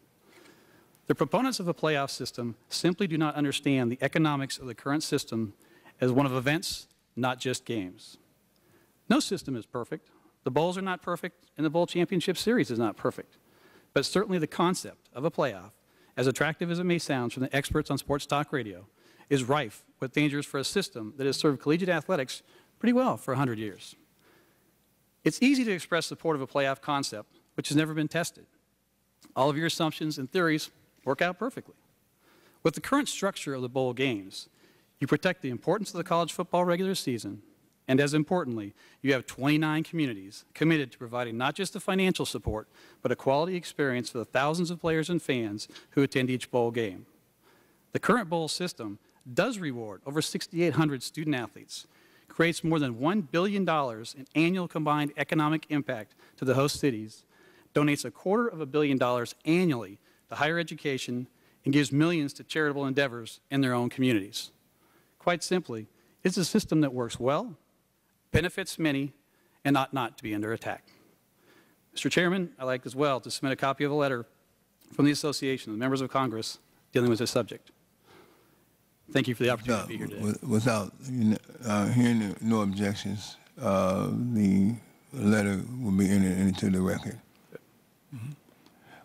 The proponents of a playoff system simply do not understand the economics of the current system as one of events, not just games. No system is perfect. The bowls are not perfect, and the bowl championship series is not perfect. But certainly the concept of a playoff, as attractive as it may sound from the experts on sports talk radio, is rife with dangers for a system that has served collegiate athletics pretty well for 100 years. It's easy to express support of a playoff concept, which has never been tested. All of your assumptions and theories work out perfectly. With the current structure of the bowl games, you protect the importance of the college football regular season, and as importantly, you have 29 communities committed to providing not just the financial support, but a quality experience for the thousands of players and fans who attend each bowl game. The current bowl system does reward over 6,800 student athletes, creates more than $1 billion in annual combined economic impact to the host cities, donates $250 million annually to higher education, and gives millions to charitable endeavors in their own communities. Quite simply, it's a system that works well, benefits many, and ought not to be under attack. Mr. Chairman, I'd like as well to submit a copy of a letter from the Association of Members of Congress dealing with this subject. Thank you for the opportunity to be here today. Without hearing no objections, the letter will be entered into the record. Mm-hmm.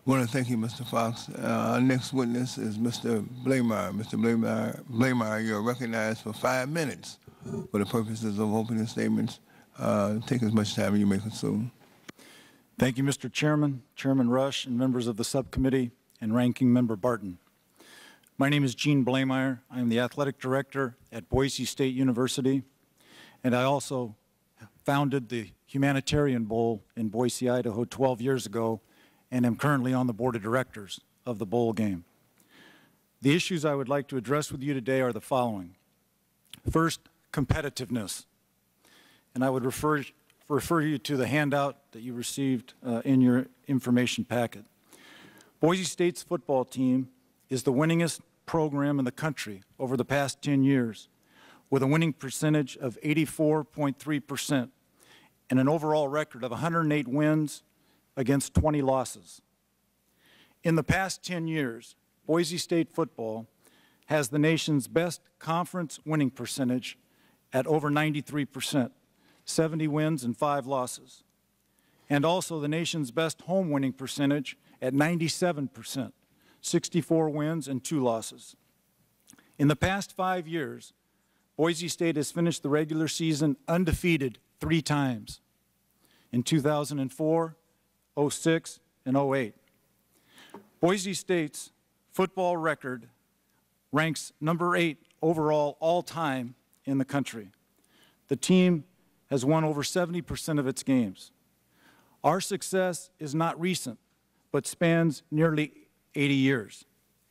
I want to thank you, Mr. Fox. Our next witness is Mr. Blameyer. Mr. Blameyer, you're recognized for 5 minutes for the purposes of opening statements. Take as much time as you may consume. Thank you, Mr. Chairman, Chairman Rush, and members of the subcommittee, and Ranking Member Barton. My name is Gene Blameyer. I am the athletic director at Boise State University, and I also founded the Humanitarian Bowl in Boise, Idaho 12 years ago, and am currently on the board of directors of the bowl game. The issues I would like to address with you today are the following. First, competitiveness. And I would refer you to the handout that you received in your information packet. Boise State's football team is the winningest program in the country over the past 10 years, with a winning percentage of 84.3% and an overall record of 108 wins against 20 losses. In the past 10 years, Boise State football has the nation's best conference winning percentage at over 93%, 70 wins and 5 losses, and also the nation's best home winning percentage at 97%, 64 wins and 2 losses. In the past 5 years, Boise State has finished the regular season undefeated 3 times, in 2004, 06, and 08. Boise State's football record ranks number 8 overall all time in the country. The team has won over 70% of its games. Our success is not recent, but spans nearly 80 years.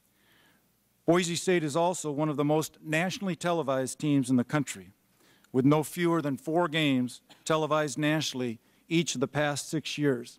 Boise State is also one of the most nationally televised teams in the country, with no fewer than 4 games televised nationally each of the past 6 years.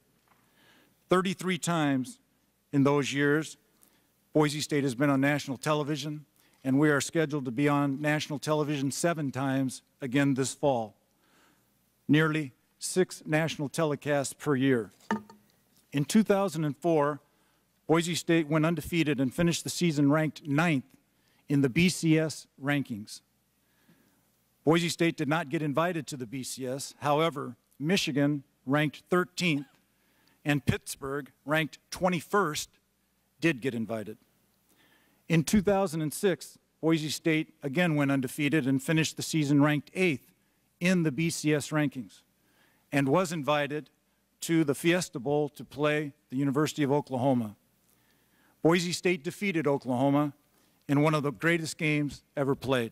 33 times in those years, Boise State has been on national television, and we are scheduled to be on national television 7 times again this fall. Nearly 6 national telecasts per year. In 2004, Boise State went undefeated and finished the season ranked 9th in the BCS rankings. Boise State did not get invited to the BCS. However, Michigan, ranked 13th, and Pittsburgh, ranked 21st, did get invited. In 2006, Boise State again went undefeated and finished the season ranked 8th in the BCS rankings, and was invited to the Fiesta Bowl to play the University of Oklahoma. Boise State defeated Oklahoma in one of the greatest games ever played.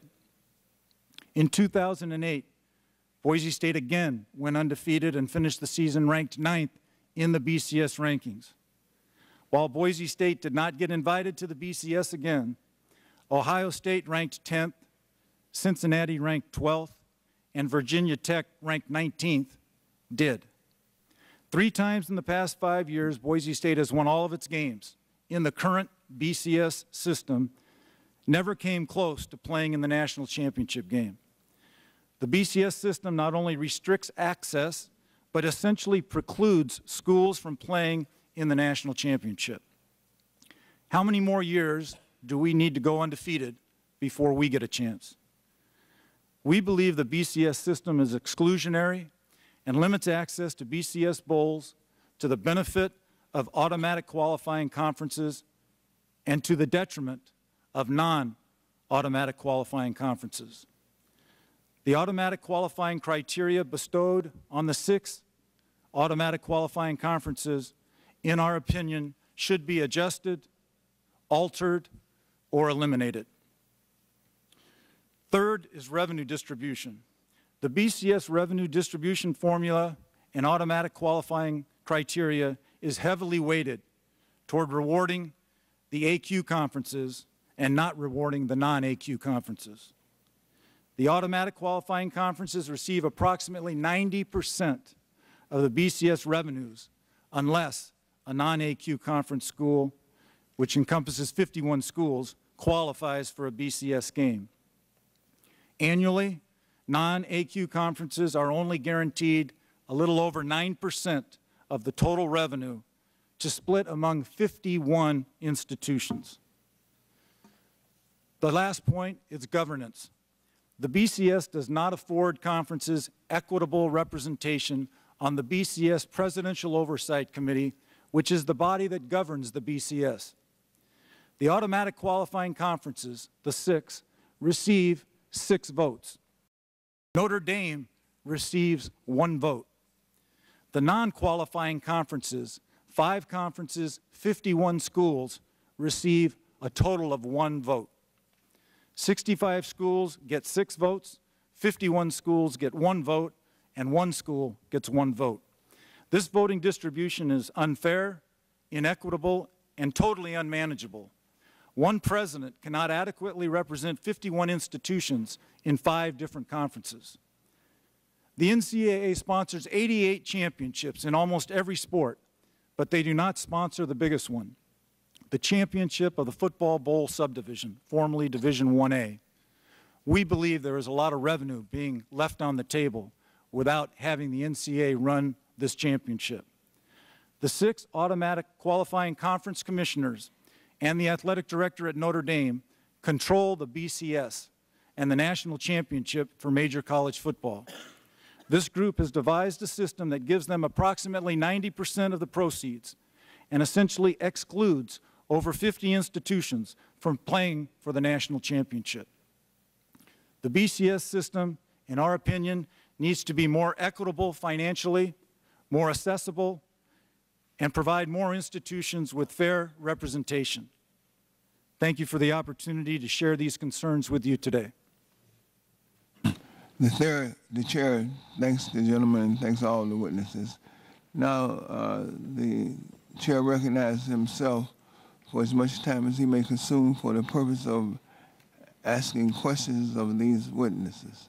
In 2008, Boise State again went undefeated and finished the season ranked 9th in the BCS rankings. While Boise State did not get invited to the BCS again, Ohio State ranked 10th, Cincinnati ranked 12th, and Virginia Tech, ranked 19th, did. 3 times in the past 5 years, Boise State has won all of its games in the current BCS system, never came close to playing in the national championship game. The BCS system not only restricts access, but essentially precludes schools from playing in the national championship. How many more years do we need to go undefeated before we get a chance? We believe the BCS system is exclusionary and limits access to BCS bowls to the benefit of automatic qualifying conferences and to the detriment of non-automatic qualifying conferences. The automatic qualifying criteria bestowed on the 6 automatic qualifying conferences, in our opinion, should be adjusted, altered, or eliminated. Third is revenue distribution. The BCS revenue distribution formula and automatic qualifying criteria is heavily weighted toward rewarding the AQ conferences and not rewarding the non-AQ conferences. The automatic qualifying conferences receive approximately 90% of the BCS revenues unless a non-AQ conference school, which encompasses 51 schools, qualifies for a BCS game. Annually, non-AQ conferences are only guaranteed a little over 9% of the total revenue to split among 51 institutions. The last point is governance. The BCS does not afford conferences equitable representation on the BCS Presidential Oversight Committee, which is the body that governs the BCS. The automatic qualifying conferences, the 6, receive 6 votes. Notre Dame receives 1 vote. The non-qualifying conferences, 5 conferences, 51 schools, receive a total of 1 vote. 65 schools get 6 votes, 51 schools get 1 vote, and 1 school gets 1 vote. This voting distribution is unfair, inequitable, and totally unmanageable. One president cannot adequately represent 51 institutions in 5 different conferences. The NCAA sponsors 88 championships in almost every sport, but they do not sponsor the biggest one, the championship of the Football Bowl subdivision, formerly Division 1A. We believe there is a lot of revenue being left on the table without having the NCAA run this championship. The 6 automatic qualifying conference commissioners and the athletic director at Notre Dame control the BCS and the national championship for major college football. This group has devised a system that gives them approximately 90% of the proceeds and essentially excludes over 50 institutions from playing for the national championship. The BCS system, in our opinion, needs to be more equitable financially, more accessible, and provide more institutions with fair representation. Thank you for the opportunity to share these concerns with you today. The chair thanks the gentleman and thanks all the witnesses. Now the chair recognizes himself for as much time as he may consume for the purpose of asking questions of these witnesses.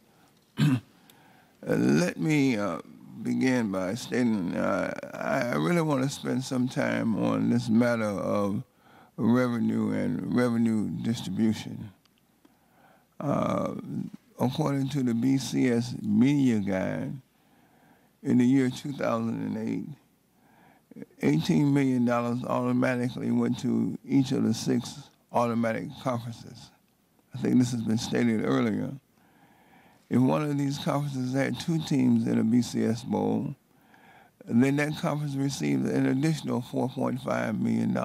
Let me begin by stating I really want to spend some time on this matter of revenue and revenue distribution. According to the BCS Media Guide, in the year 2008, $18 million automatically went to each of the 6 automatic conferences. I think this has been stated earlier. If one of these conferences had 2 teams in a BCS Bowl, then that conference received an additional $4.5 million.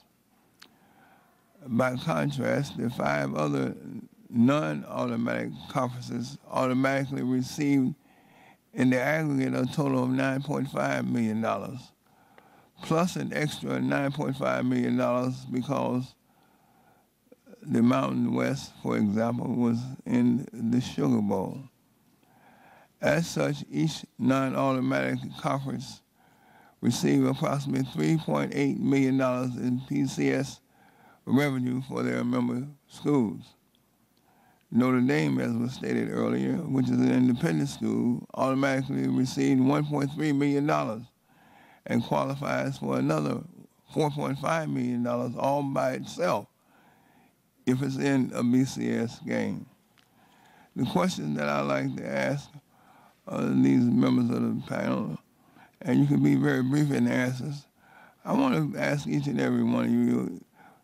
By contrast, the 5 other non-automatic conferences automatically received in the aggregate a total of $9.5 million, plus an extra $9.5 million because the Mountain West, for example, was in the Sugar Bowl. As such, each non-automatic conference received approximately $3.8 million in PCS revenue for their member schools. Notre Dame, as was stated earlier, which is an independent school, automatically received $1.3 million and qualifies for another $4.5 million all by itself if it's in a BCS game. The question that I like to ask these members of the panel, and you can be very brief in the answers, I want to ask each and every one of you,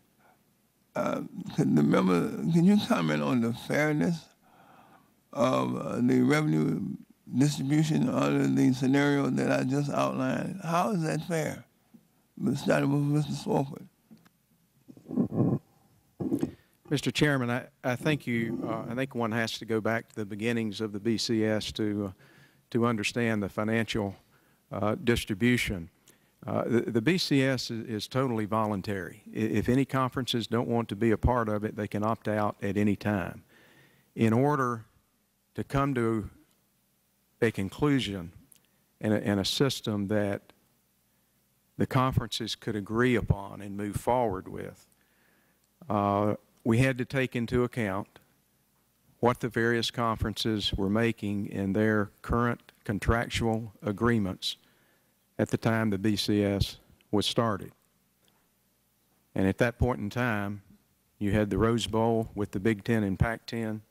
can you comment on the fairness of the revenue distribution under the scenario that I just outlined? How is that fair? Starting with Mr. Swofford. Mr. Chairman, I think one has to go back to the beginnings of the BCS to understand the financial distribution. The BCS is totally voluntary. If any conferences don't want to be a part of it, they can opt out at any time. In order to come to a conclusion and a system that the conferences could agree upon and move forward with, we had to take into account what the various conferences were making in their current contractual agreements at the time the BCS was started. And at that point in time, you had the Rose Bowl with the Big Ten and Pac-10,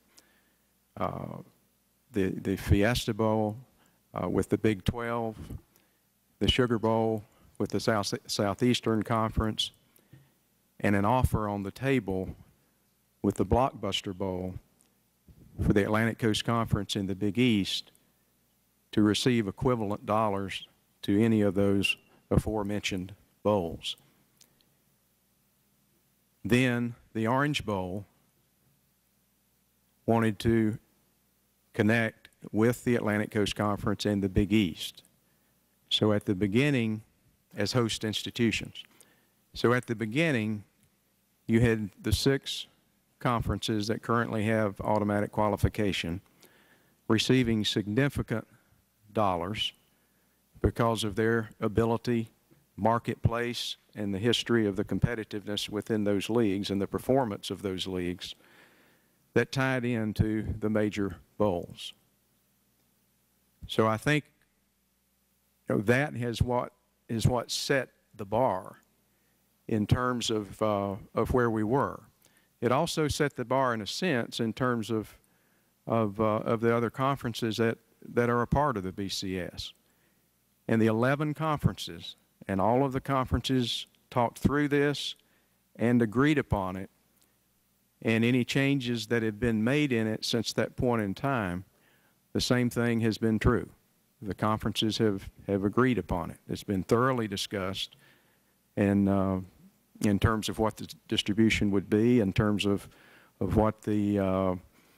the Fiesta Bowl with the Big 12, the Sugar Bowl with the Southeastern Conference, and an offer on the table with the Blockbuster Bowl for the Atlantic Coast Conference in the Big East to receive equivalent dollars to any of those aforementioned bowls. Then the Orange Bowl wanted to connect with the Atlantic Coast Conference and the Big East. So at the beginning, as host institutions. So at the beginning, you had the 6 conferences that currently have automatic qualification receiving significant dollars because of their ability, marketplace, and the history of the competitiveness within those leagues and the performance of those leagues that tied into the major bowls. So I think that is what set the bar in terms of where we were. It also set the bar in a sense in terms of the other conferences that are a part of the BCS. And the 11 conferences, and all of the conferences talked through this and agreed upon it, and any changes that have been made in it since that point in time, the same thing has been true. The conferences have agreed upon it. It's been thoroughly discussed, and in terms of what the distribution would be, in terms of what the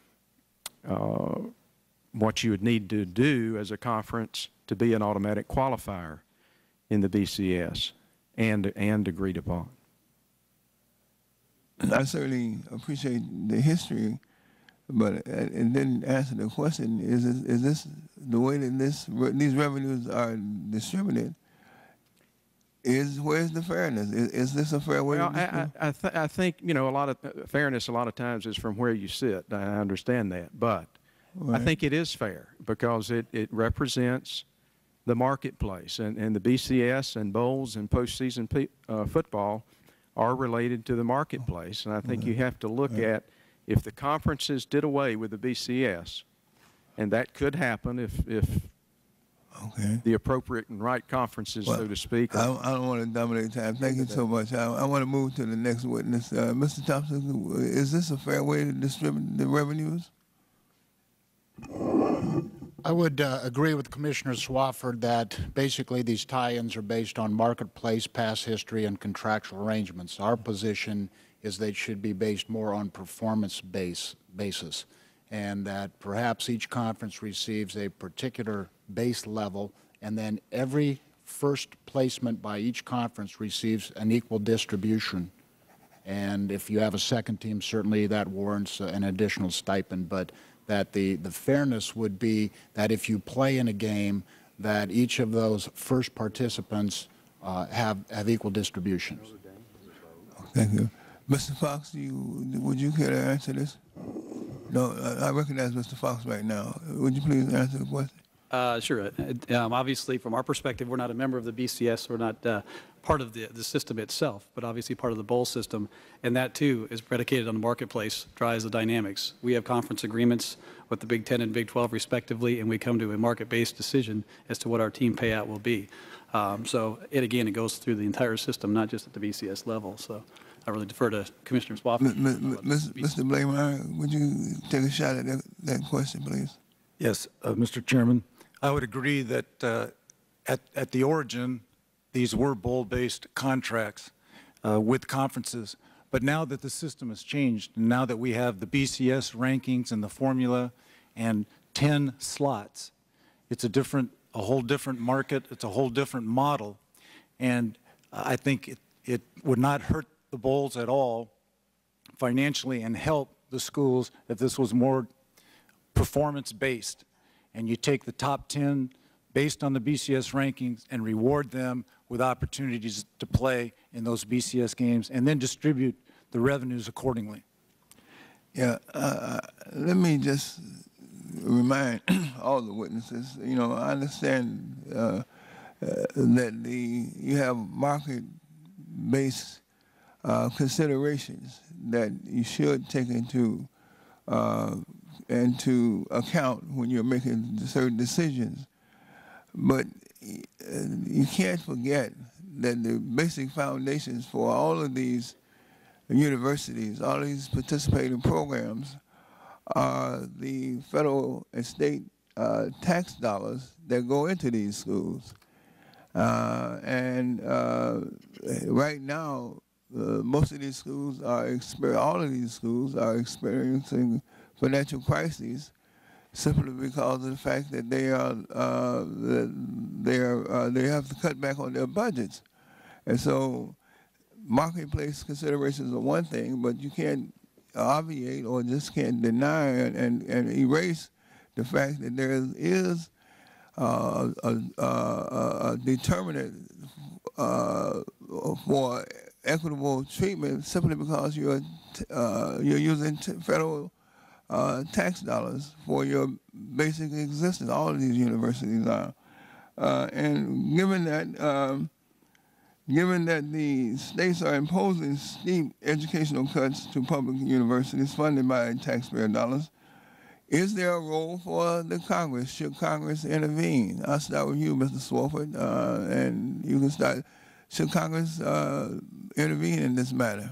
what you would need to do as a conference to be an automatic qualifier in the BCS, and agreed upon. I certainly appreciate the history, but it didn't answer the question. Is this the way that these revenues are distributed? Where's the fairness? Is this a fair way? Well, I think, you know, a lot of fairness a lot of times is from where you sit. I understand that, but right. I think it is fair because it represents the marketplace, and the BCS and bowls and postseason football are related to the marketplace. And I think you have to look at, if the conferences did away with the BCS, and that could happen if the appropriate and right conferences, so to speak. I don't want to dominate time. Thank you so much. I want to move to the next witness. Mr. Thompson, is this a fair way to distribute the revenues? I would agree with Commissioner Swafford that basically these tie-ins are based on marketplace, past history, and contractual arrangements. Our position is they should be based more on performance basis, and that perhaps each conference receives a particular base level, and then every first placement by each conference receives an equal distribution. And if you have a second team, certainly that warrants an additional stipend, but that the fairness would be that if you play in a game, that each of those first participants have equal distributions. Thank you. Mr. Fox, would you care to answer this? No, I recognize Mr. Fox right now. Would you please answer the question? Sure. Obviously, from our perspective, we're not a member of the BCS. We're not part of the system itself, but obviously part of the bowl system. And that, too, is predicated on the marketplace, drives the dynamics. We have conference agreements with the Big Ten and Big 12, respectively, and we come to a market-based decision as to what our team payout will be. So, again, it goes through the entire system, not just at the BCS level. So I really defer to Commissioner Swafford. Mr. Blameyer, would you take a shot at that question, please? Yes, Mr. Chairman. I would agree that at the origin, these were bowl-based contracts with conferences. But now that the system has changed, and now that we have the BCS rankings and the formula and 10 slots, it's a whole different market. It's a whole different model. And I think it would not hurt the bowls at all financially and help the schools if this was more performance-based. And you take the top 10 based on the BCS rankings and reward them with opportunities to play in those BCS games and then distribute the revenues accordingly. Yeah, let me just remind all the witnesses, you know, I understand that you have market-based considerations that you should take into account when you're making certain decisions. But you can't forget that the basic foundations for all of these universities, all these participating programs, are the federal and state tax dollars that go into these schools. Right now, most of these schools are all of these schools are experiencing financial crises simply because of the fact that they have to cut back on their budgets, and so marketplace considerations are one thing, but you can't obviate or just can't deny and erase the fact that there is a determinant for equitable treatment simply because you're using federal tax dollars for your basic existence. All of these universities are, and given that the states are imposing steep educational cuts to public universities funded by taxpayer dollars, is there a role for the Congress? Should Congress intervene? I'll start with you, Mr. Swofford, and you can start. Should Congress intervene in this matter?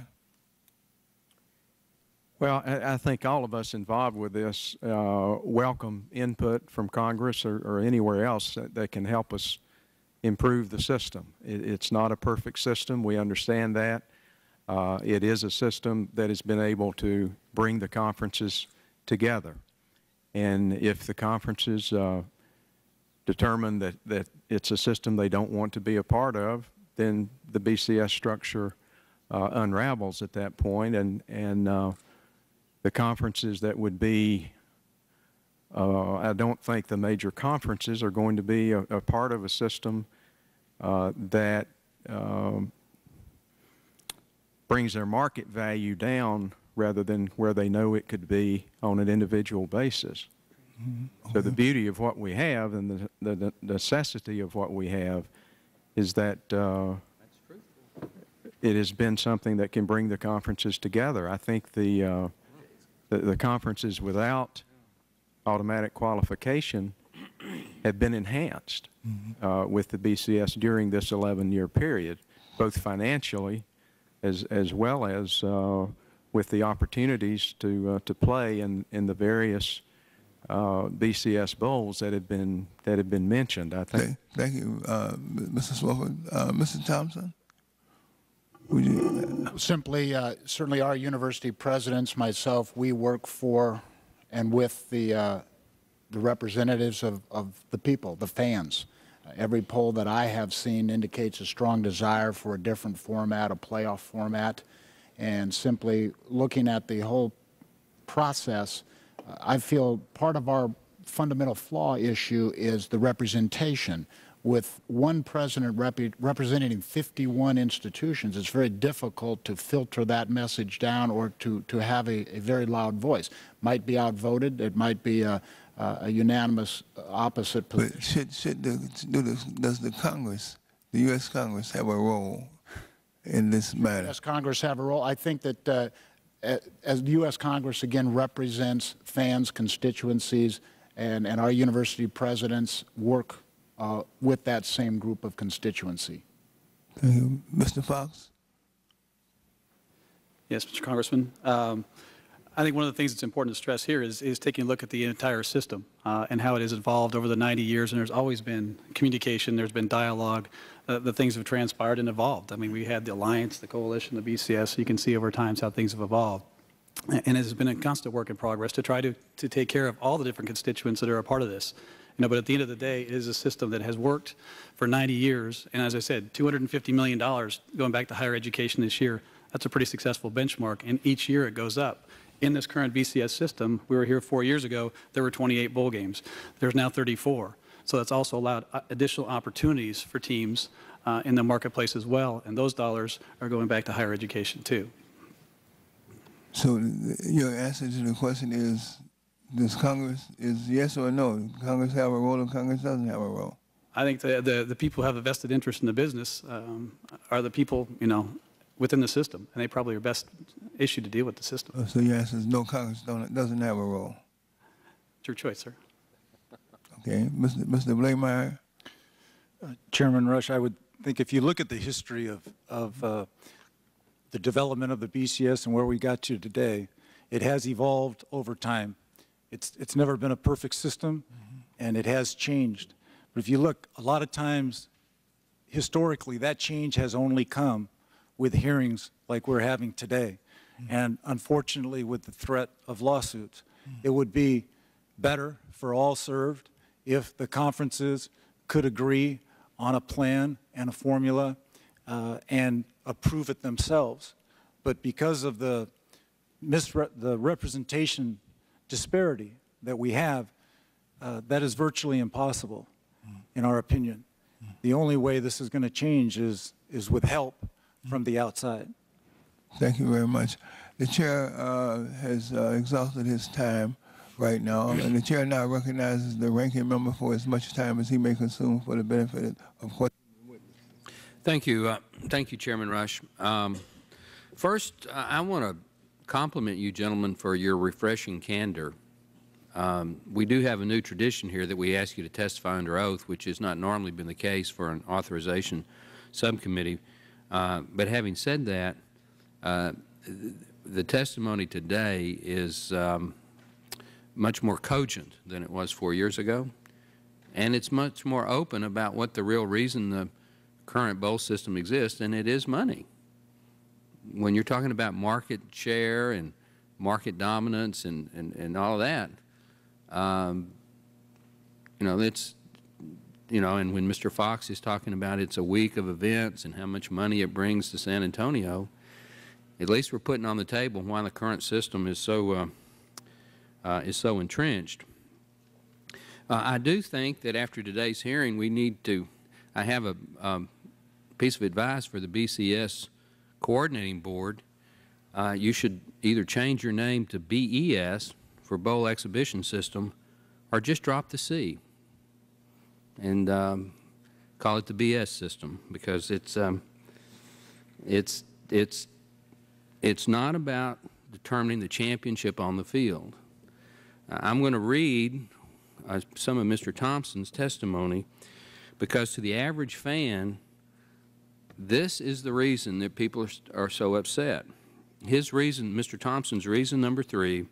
Well, I think all of us involved with this welcome input from Congress or anywhere else that can help us improve the system. It's not a perfect system. We understand that. It is a system that has been able to bring the conferences together. And if the conferences determine that it's a system they don't want to be a part of, then the BCS structure unravels at that point, and the conferences that would be, I don't think the major conferences are going to be a part of a system that brings their market value down rather than where they know it could be on an individual basis. Mm-hmm. So the beauty of what we have and the necessity of what we have is that it has been something that can bring the conferences together. I think the conferences without automatic qualification have been enhanced with the BCS during this 11-year period, both financially as well as with the opportunities to play in the various BCS bowls that have been mentioned. I think. Thank you, Mr. Swofford. Mr. Thompson, would you? Simply, certainly, our university presidents, myself, we work for and with the representatives of the people, the fans. Every poll that I have seen indicates a strong desire for a different format, a playoff format. And simply looking at the whole process, I feel part of our fundamental flaw issue is the representation. With one president representing 51 institutions, it's very difficult to filter that message down or to have a very loud voice. Might be outvoted. It might be a unanimous opposite position. But does the Congress, the U.S. Congress, have a role in this matter? Does Congress have a role? I think that as the U.S. Congress, again, represents fans, constituencies, and our university presidents work with that same group of constituency. Thank you. Mr. Fox? Yes, Mr. Congressman. I think one of the things that's important to stress here is taking a look at the entire system and how it has evolved over the 90 years. And there's always been communication, there's been dialogue, the things have transpired and evolved. I mean, we had the Alliance, the Coalition, the BCS. You can see over time how things have evolved. And it has been a constant work in progress to try to take care of all the different constituents that are a part of this. You know, but at the end of the day, it is a system that has worked for 90 years. And as I said, $250 million going back to higher education this year, that's a pretty successful benchmark. And each year it goes up. In this current BCS system, we were here 4 years ago, there were 28 bowl games. There's now 34. So that's also allowed additional opportunities for teams in the marketplace as well. And those dollars are going back to higher education too. So your answer to the question is, does Congress, is yes or no? Does Congress have a role or Congress doesn't have a role? I think the people who have a vested interest in the business are the people, you know, within the system, and they probably are best issued to deal with the system. So your answer is no, Congress doesn't have a role. It's your choice, sir. Okay, Mr. Blameyer. Chairman Rush, I would think if you look at the history of the development of the BCS and where we got to today, it has evolved over time. It's never been a perfect system, and it has changed. But if you look, a lot of times historically, that change has only come with hearings like we're having today. And unfortunately, with the threat of lawsuits, it would be better for all served if the conferences could agree on a plan and a formula and approve it themselves. But because of the representation disparity that we have, that is virtually impossible, in our opinion. The only way this is going to change is with help from the outside. Thank you very much. The chair has exhausted his time right now, and the chair now recognizes the ranking member for as much time as he may consume for the benefit of what. Thank you. Thank you, Chairman Rush. First, I want to compliment you gentlemen for your refreshing candor. We do have a new tradition here that we ask you to testify under oath, which has not normally been the case for an authorization subcommittee. But having said that, the testimony today is much more cogent than it was 4 years ago, and it's much more open about what the real reason the current bowl system exists, and it is money. When you're talking about market share and market dominance and all of that, you know, it's, you know, and when Mr. Fox is talking about it's a week of events and how much money it brings to San Antonio, at least we're putting on the table why the current system is so entrenched. I do think that after today's hearing, we need to. I have a piece of advice for the BCS coordinating board. You should either change your name to BES for Bowl Exhibition System, or just drop the C and call it the BS system, because it's not about determining the championship on the field. I'm going to read some of Mr. Thompson's testimony, because to the average fan, this is the reason that people are so upset. His reason, Mr. Thompson's reason number 3,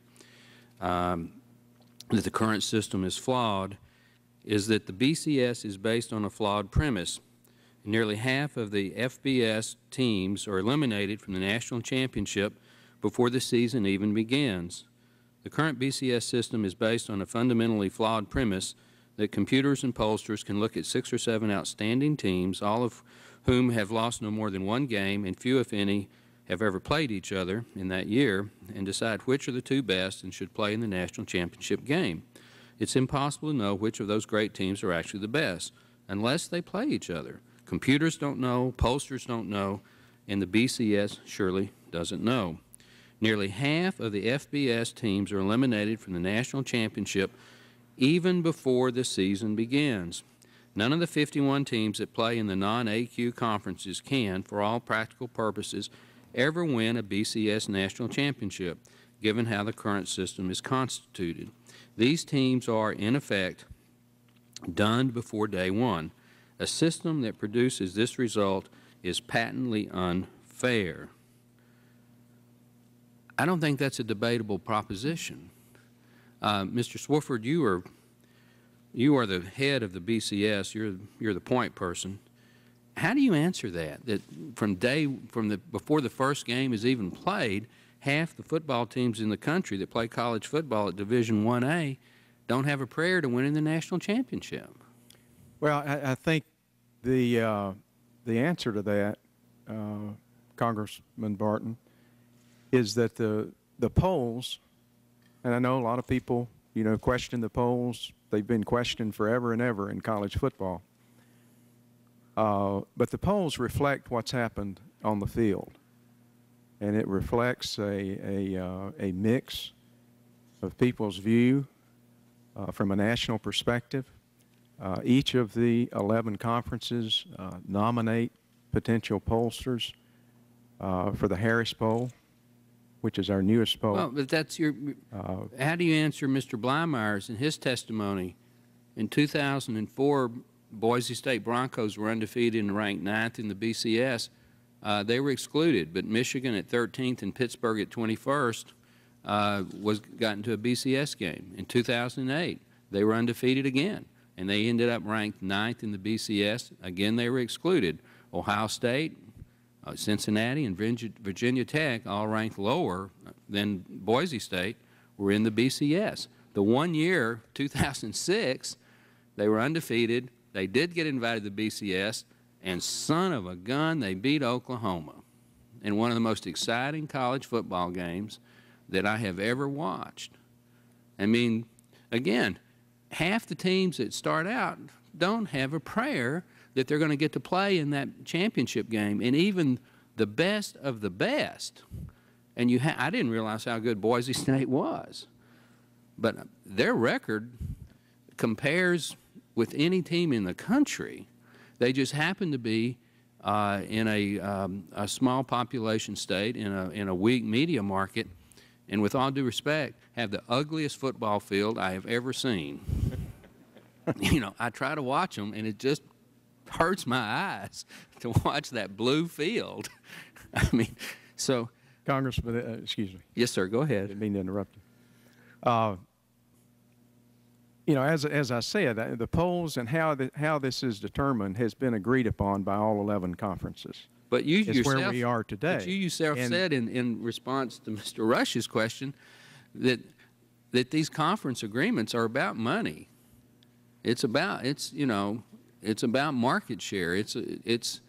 that the current system is flawed, is that the BCS is based on a flawed premise. Nearly half of the FBS teams are eliminated from the national championship before the season even begins. The current BCS system is based on a fundamentally flawed premise that computers and pollsters can look at 6 or 7 outstanding teams, all of whom have lost no more than 1 game, and few, if any, have ever played each other in that year, and decide which are the 2 best and should play in the national championship game. It's impossible to know which of those great teams are actually the best unless they play each other. Computers don't know, pollsters don't know, and the BCS surely doesn't know. Nearly half of the FBS teams are eliminated from the national championship even before the season begins. None of the 51 teams that play in the non-AQ conferences can, for all practical purposes, ever win a BCS national championship, given how the current system is constituted. These teams are, in effect, done before day one. A system that produces this result is patently unfair. I don't think that's a debatable proposition. Mr. Swofford, you are the head of the BCS. You're the point person. How do you answer that? That before the first game is even played, half the football teams in the country that play college football at Division 1A don't have a prayer to winning the national championship. Well, I think the answer to that, Congressman Barton, is that the polls, and I know a lot of people, you know, question the polls. They've been questioned forever and ever in college football. But the polls reflect what's happened on the field, and it reflects a mix of people's view from a national perspective. Each of the 11 conferences nominate potential pollsters for the Harris poll, which is our newest poll. Well, but that's your. How do you answer Mr. Bleimeyer's in his testimony? In 2004, Boise State Broncos were undefeated and ranked 9th in the BCS. They were excluded, but Michigan at 13th and Pittsburgh at 21st got into a BCS game. In 2008, they were undefeated again, and they ended up ranked 9th in the BCS. Again, they were excluded. Ohio State, Cincinnati, and Virginia Tech, all ranked lower than Boise State, were in the BCS. The one year, 2006, they were undefeated. They did get invited to the BCS, and son of a gun, they beat Oklahoma in one of the most exciting college football games that I have ever watched. I mean, again, half the teams that start out don't have a prayer that they're going to get to play in that championship game, and even the best of the best. And I didn't realize how good Boise State was, but their record compares with any team in the country. They just happen to be in a small population state, in a weak media market, and with all due respect, have the ugliest football field I have ever seen. You know, I try to watch them, and it just hurts my eyes to watch that blue field. I mean, so. Congressman, excuse me. Yes, sir. Go ahead. I didn't mean to interrupt you. You know, as I said, the polls and how this is determined has been agreed upon by all 11 conferences. But you it's yourself, where we are today. But you yourself said in response to Mr. Rush's question that these conference agreements are about money. It's about market share. It's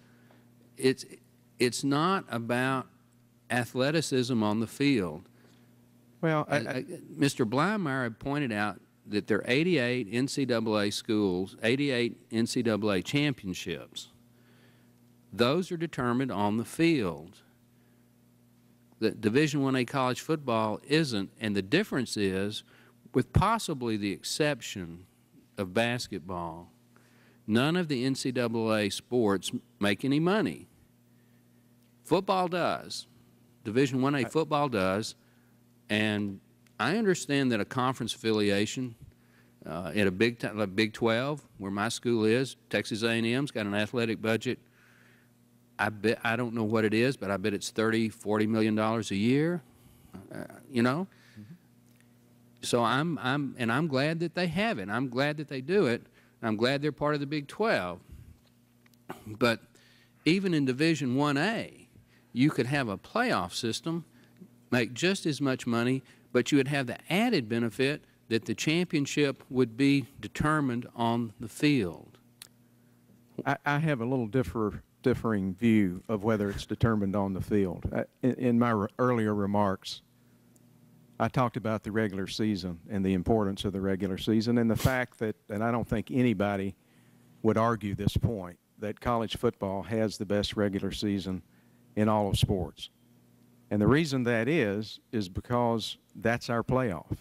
not about athleticism on the field. Well, Mr. Bleimeyer had pointed out that there are 88 NCAA schools, 88 NCAA championships. Those are determined on the field. The Division I-A college football isn't, and the difference is, with possibly the exception of basketball, none of the NCAA sports make any money. Football does. Division I-A football does, and I understand that a conference affiliation at a Big 12, where my school is, Texas A&M's got an athletic budget. I don't know what it is, but I bet it's $30–40 million a year. You know, so I'm glad that they have it. I'm glad that they do it. I'm glad they're part of the Big 12. But even in Division I-A, you could have a playoff system, make just as much money, but you would have the added benefit that the championship would be determined on the field. I have a little differing view of whether it's determined on the field. In my earlier remarks, I talked about the regular season and the importance of the regular season and the fact that, and I don't think anybody would argue this point, that college football has the best regular season in all of sports. And the reason that is because that's our playoff.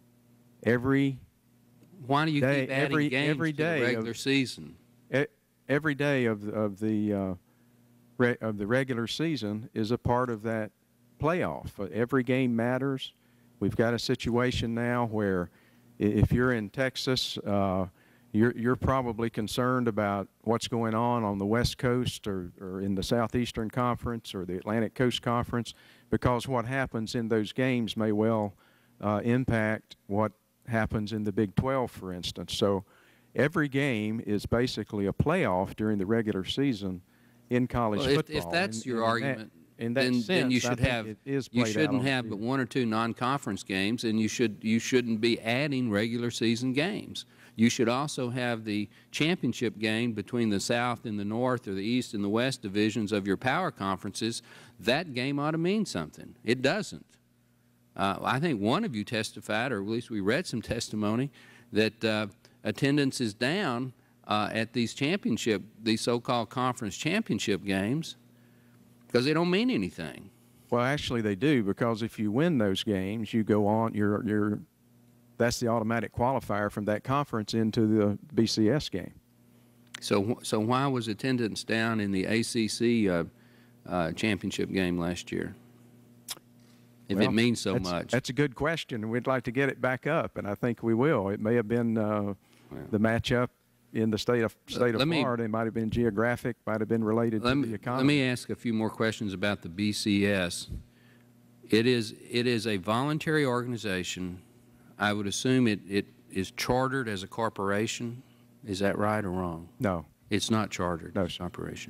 Why do you keep adding games every to the regular season? Every day of the regular season is a part of that playoff. Every game matters. We've got a situation now where if you're in Texas, you're probably concerned about what's going on the West Coast or in the Southeastern Conference or the Atlantic Coast Conference, because what happens in those games may well impact what happens in the Big 12, for instance. So every game is basically a playoff during the regular season in college football. If that's your argument, then you should have. You shouldn't have but 1 or 2 non-conference games, and you shouldn't be adding regular season games. You should also have the championship game between the South and the North or the East and the West divisions of your power conferences. That game ought to mean something. It doesn't. I think one of you testified, or at least we read some testimony, that attendance is down at these so-called conference championship games because they don't mean anything. Well, actually they do, because if you win those games, you go on, that's the automatic qualifier from that conference into the BCS game. So why was attendance down in the ACC championship game last year, if it means so much? That's a good question, and we'd like to get it back up, and I think we will. It may have been the matchup in the state of Florida. It might have been geographic, might have been related to the economy. Let me ask a few more questions about the BCS. It is a voluntary organization. I would assume it is chartered as a corporation. Is that right or wrong? No. It's not chartered. No, This operation.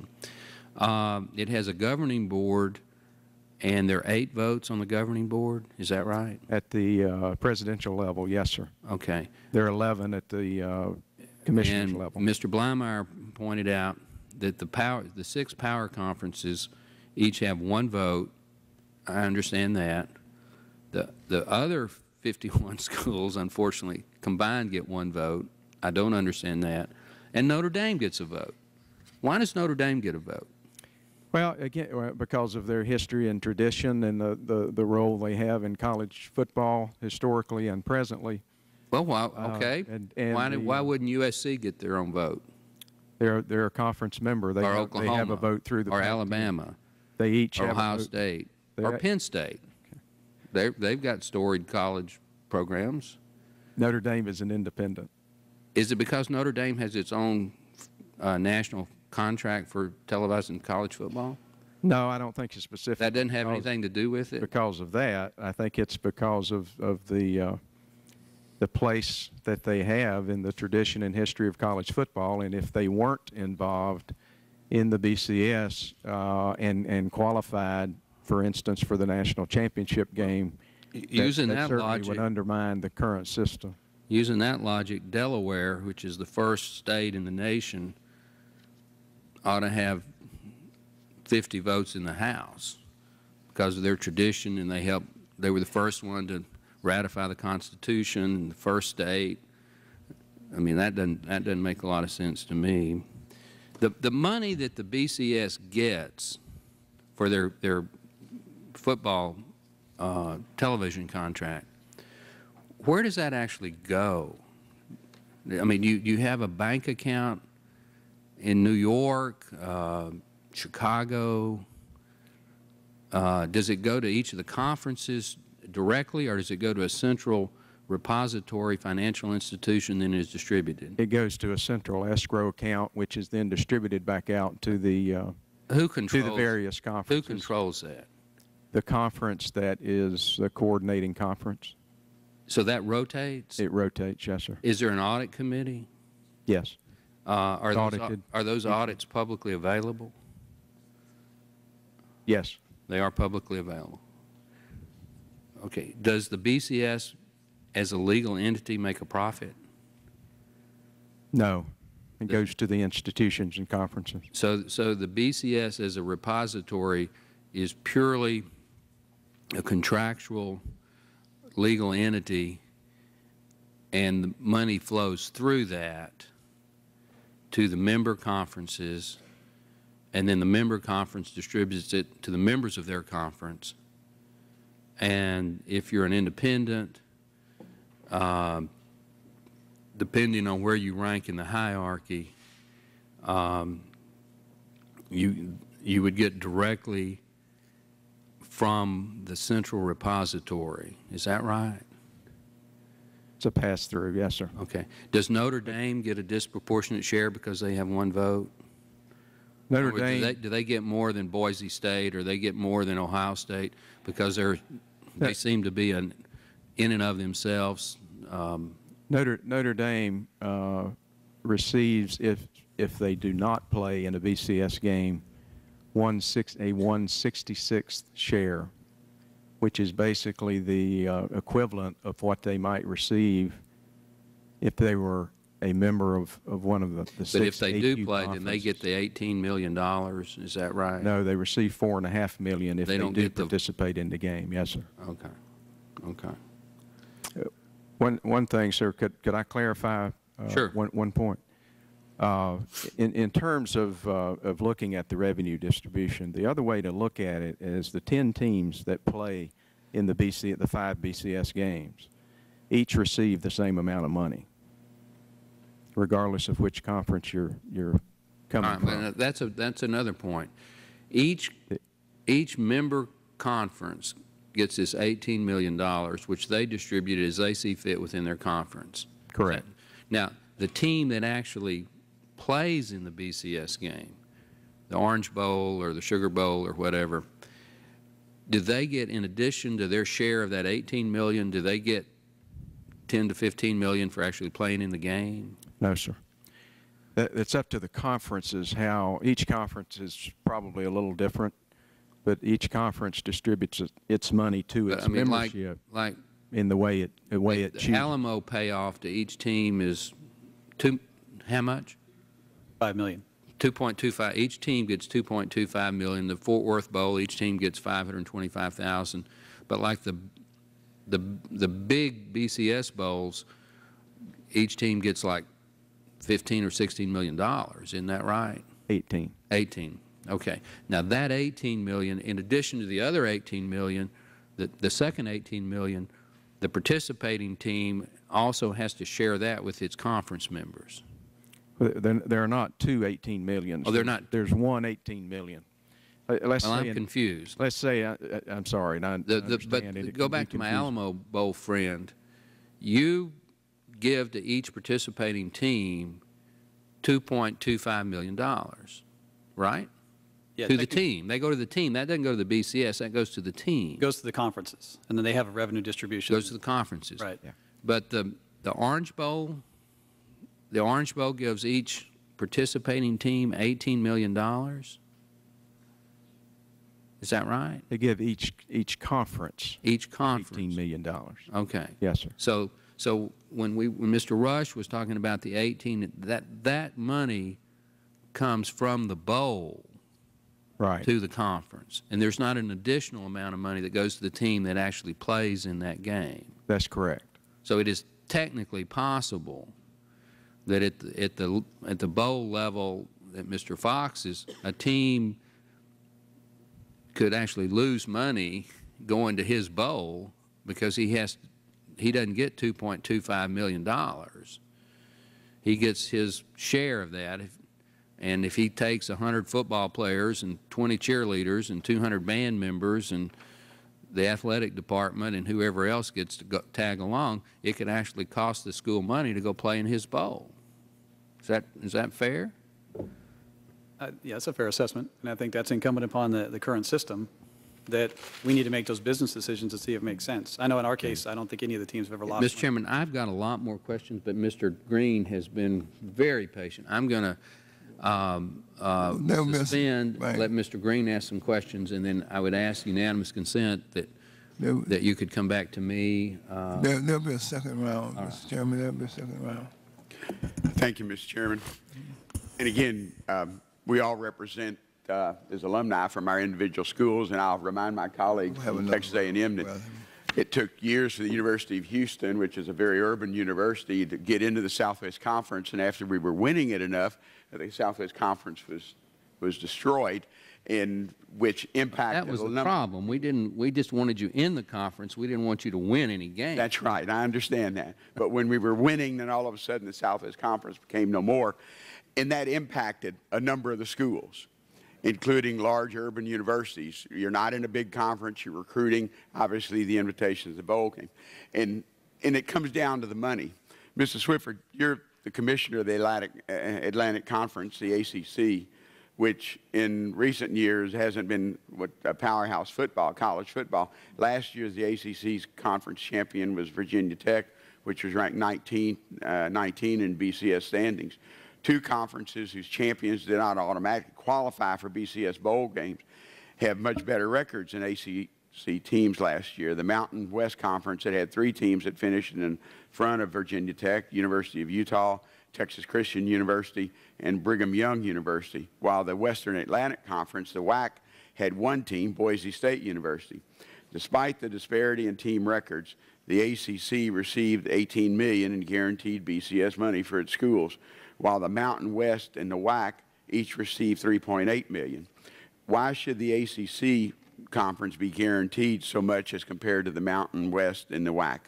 It has a governing board, and there are 8 votes on the governing board. Is that right? At the presidential level, yes, sir. Okay. There are 11 at the commissioner's And level. Mr. Bleimeyer pointed out that the 6 power conferences each have 1 vote. I understand that. The other 51 schools, unfortunately, combined get 1 vote. I don't understand that. And Notre Dame gets a vote. Why does Notre Dame get a vote? Well, again, because of their history and tradition and the role they have in college football historically and presently. Well, why, okay. Why wouldn't USC get their own vote? They're a conference member. They Or have, Oklahoma? They have a vote through the or Pac-10. Alabama? They each or have Ohio a vote. State? Or Penn State? Okay. They've got storied college programs. Notre Dame is an independent. Is it because Notre Dame has its own national contract for televising college football? No, I don't think it's specific. That doesn't have anything to do with it? Because of that, I think it's because of the place that they have in the tradition and history of college football. And if they weren't involved in the BCS and qualified, for instance, for the national championship game, that certainly logic, would undermine the current system. Using that logic, Delaware, which is the first state in the nation, ought to have 50 votes in the House because of their tradition, and they were the first one to ratify the Constitution, the first state. I mean, that doesn't make a lot of sense to me. The money that the BCS gets for their football television contract, where does that actually go? I mean, you have a bank account in New York, Chicago. Does it go to each of the conferences directly, or does it go to a central repository financial institution then is distributed? It goes to a central escrow account, which is then distributed back out to the various conferences. Who controls that? The conference that is the coordinating conference. So that rotates? It rotates, yes, sir. Is there an audit committee? Yes. Are those audits publicly available? Yes. They are publicly available. Okay. Does the BCS as a legal entity make a profit? No. It goes to the institutions and conferences. So the BCS as a repository is purely a contractual legal entity, and the money flows through that to the member conferences, and then the member conference distributes it to the members of their conference. And if you're an independent, depending on where you rank in the hierarchy, you would get directly from the central repository. Is that right? It's a pass-through, yes, sir. Okay. Does Notre Dame get a disproportionate share because they have 1 vote? Notre Dame. Do they get more than Boise State, or they get more than Ohio State because they seem to be in and of themselves? Notre Dame receives, if they do not play in a BCS game, a 1/66th share, which is basically the equivalent of what they might receive if they were a member of one of the 6 But if they do play, conferences. then they get the $18 million. Is that right? No, they receive $4.5 million if they do get participate in the game. Yes, sir. Okay. Okay. One thing, sir, could I clarify Sure. one point? In terms of looking at the revenue distribution, the other way to look at it is the 10 teams that play in the 5 BCS games each receive the same amount of money, regardless of which conference you're coming from. That's another point. Each member conference gets this $18 million, which they distribute as they see fit within their conference. Correct. Now, the team that actually plays in the BCS game, the Orange Bowl or the Sugar Bowl or whatever, do they get, in addition to their share of that $18 million, do they get $10 to $15 million for actually playing in the game? No, sir. It's up to the conferences how each conference is probably a little different, but each conference distributes its money to its membership in the way it chooses. The Alamo payoff to each team is how much? $5 million. 2.25. Each team gets 2.25 million. The Fort Worth Bowl, each team gets 525,000. But like the big BCS bowls, each team gets like 15 or 16 million dollars. Isn't that right? 18. 18. Okay. Now that 18 million, in addition to the other 18 million, the second 18 million, the participating team also has to share that with its conference members. There are not two 18 millions. Oh, they're not. There's one 18 million. I'm confused. Let's say, I'm sorry, and I understand but go back to my Alamo Bowl friend. You give to each participating team $2.25 million, right? Yeah, to the team. They go to the team. That doesn't go to the BCS. That goes to the team. It goes to the conferences, and then they have a revenue distribution. Goes to the conferences. Right. Yeah. But the Orange Bowl, gives each participating team $18 million. Is that right? They give each conference $18 million. Okay. Yes, sir. So when Mr. Rush was talking about the 18, that money comes from the bowl to the conference, and there's not an additional amount of money that goes to the team that actually plays in that game. That's correct. So it is technically possible that at the bowl level that Mr. Fox is, a team could actually lose money going to his bowl because he doesn't get $2.25 million. He gets his share of that. And if he takes 100 football players and 20 cheerleaders and 200 band members and the athletic department and whoever else gets to tag along, it could actually cost the school money to go play in his bowl. Is that fair? Yeah, that's a fair assessment, and I think that's incumbent upon the current system that we need to make those business decisions to see if it makes sense. I know in our case, I don't think any of the teams have ever lost. Mr. Chairman, I've got a lot more questions, but Mr. Green has been very patient. I'm going to suspend, let Mr. Green ask some questions, and then I would ask unanimous consent that you could come back to me. There'll be a second round, Mr. Chairman. There'll be a second round. Thank you, Mr. Chairman. And again, we all represent as alumni from our individual schools, and I'll remind my colleagues from Texas A&M that it took years for the University of Houston, which is a very urban university, to get into the Southwest Conference, and after we were winning it enough, the Southwest Conference was destroyed, and which impacted that was the problem. We just wanted you in the conference. We didn't want you to win any games. That's right. I understand that. But when we were winning, then all of a sudden the Southwest Conference became no more, and that impacted a number of the schools, including large urban universities. You're not in a big conference. You're recruiting. Obviously, the invitation is the bowl game, and it comes down to the money. Mr. Swifford, you're the commissioner of the Atlantic Conference, the ACC, which in recent years hasn't been what powerhouse football, college football. Last year, the ACC's conference champion was Virginia Tech, which was ranked 19 in BCS standings. Two conferences whose champions did not automatically qualify for BCS bowl games have much better records than ACC teams last year. The Mountain West Conference that had 3 teams that finished in front of Virginia Tech, University of Utah, Texas Christian University, and Brigham Young University, while the Western Atlantic Conference, the WAC, had 1 team, Boise State University. Despite the disparity in team records, the ACC received $18 million in guaranteed BCS money for its schools, while the Mountain West and the WAC each received $3.8 million. Why should the ACC conference be guaranteed so much as compared to the Mountain West and the WAC?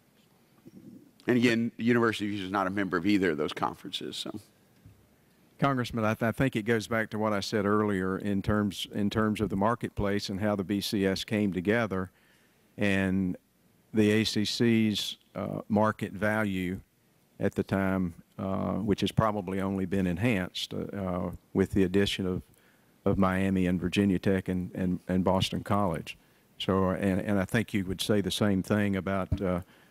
And again, the University of Houston is not a member of either of those conferences. So, Congressman, I think it goes back to what I said earlier in terms of the marketplace and how the BCS came together, and the ACC's market value at the time, which has probably only been enhanced with the addition of Miami and Virginia Tech and Boston College. So, and I think you would say the same thing about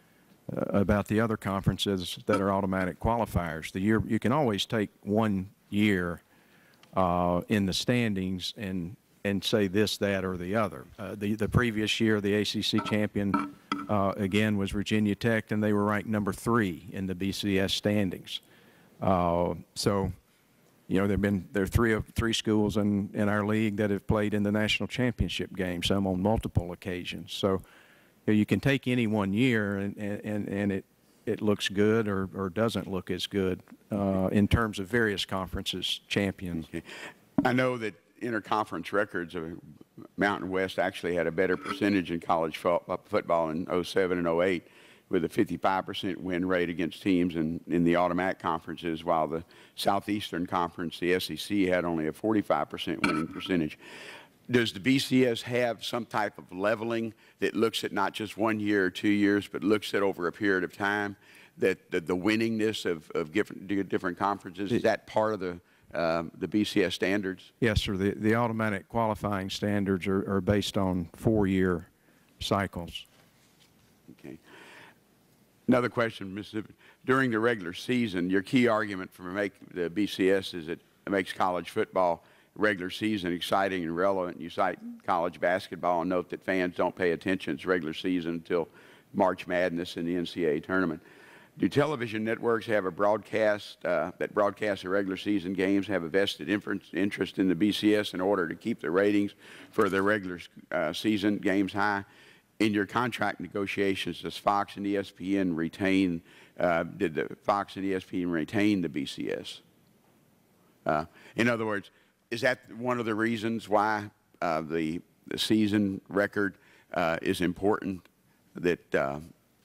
about the other conferences that are automatic qualifiers. You can always take 1 year in the standings and say this, that, or the other. The previous year, the ACC champion again was Virginia Tech, and they were ranked number 3 in the BCS standings. So, you know, there are three schools in our league that have played in the national championship game, some on multiple occasions. So, you can take any 1 year and it looks good or doesn't look as good in terms of various conferences champions. Okay. I know that interconference records of Mountain West actually had a better percentage in college football in 07 and 08 with a 55% win rate against teams in the automatic conferences, while the Southeastern Conference, the SEC, had only a 45% winning percentage. Does the BCS have some type of leveling that looks at not just 1 year or 2 years, but looks at over a period of time, that the winningness of different conferences, is that part of the BCS standards? Yes, sir. The automatic qualifying standards are based on 4-year cycles. Okay. Another question, Mississippi. During the regular season, your key argument for the BCS is it makes college football regular season exciting and relevant. You cite college basketball and note that fans don't pay attention to regular season until March Madness and the NCAA tournament. Do television networks have a broadcast that broadcasts the regular season games have a vested interest in the BCS in order to keep the ratings for the regular season games high? In your contract negotiations, does Fox and ESPN retain? Did the Fox and ESPN retain the BCS? In other words, is that one of the reasons why the season record is important? That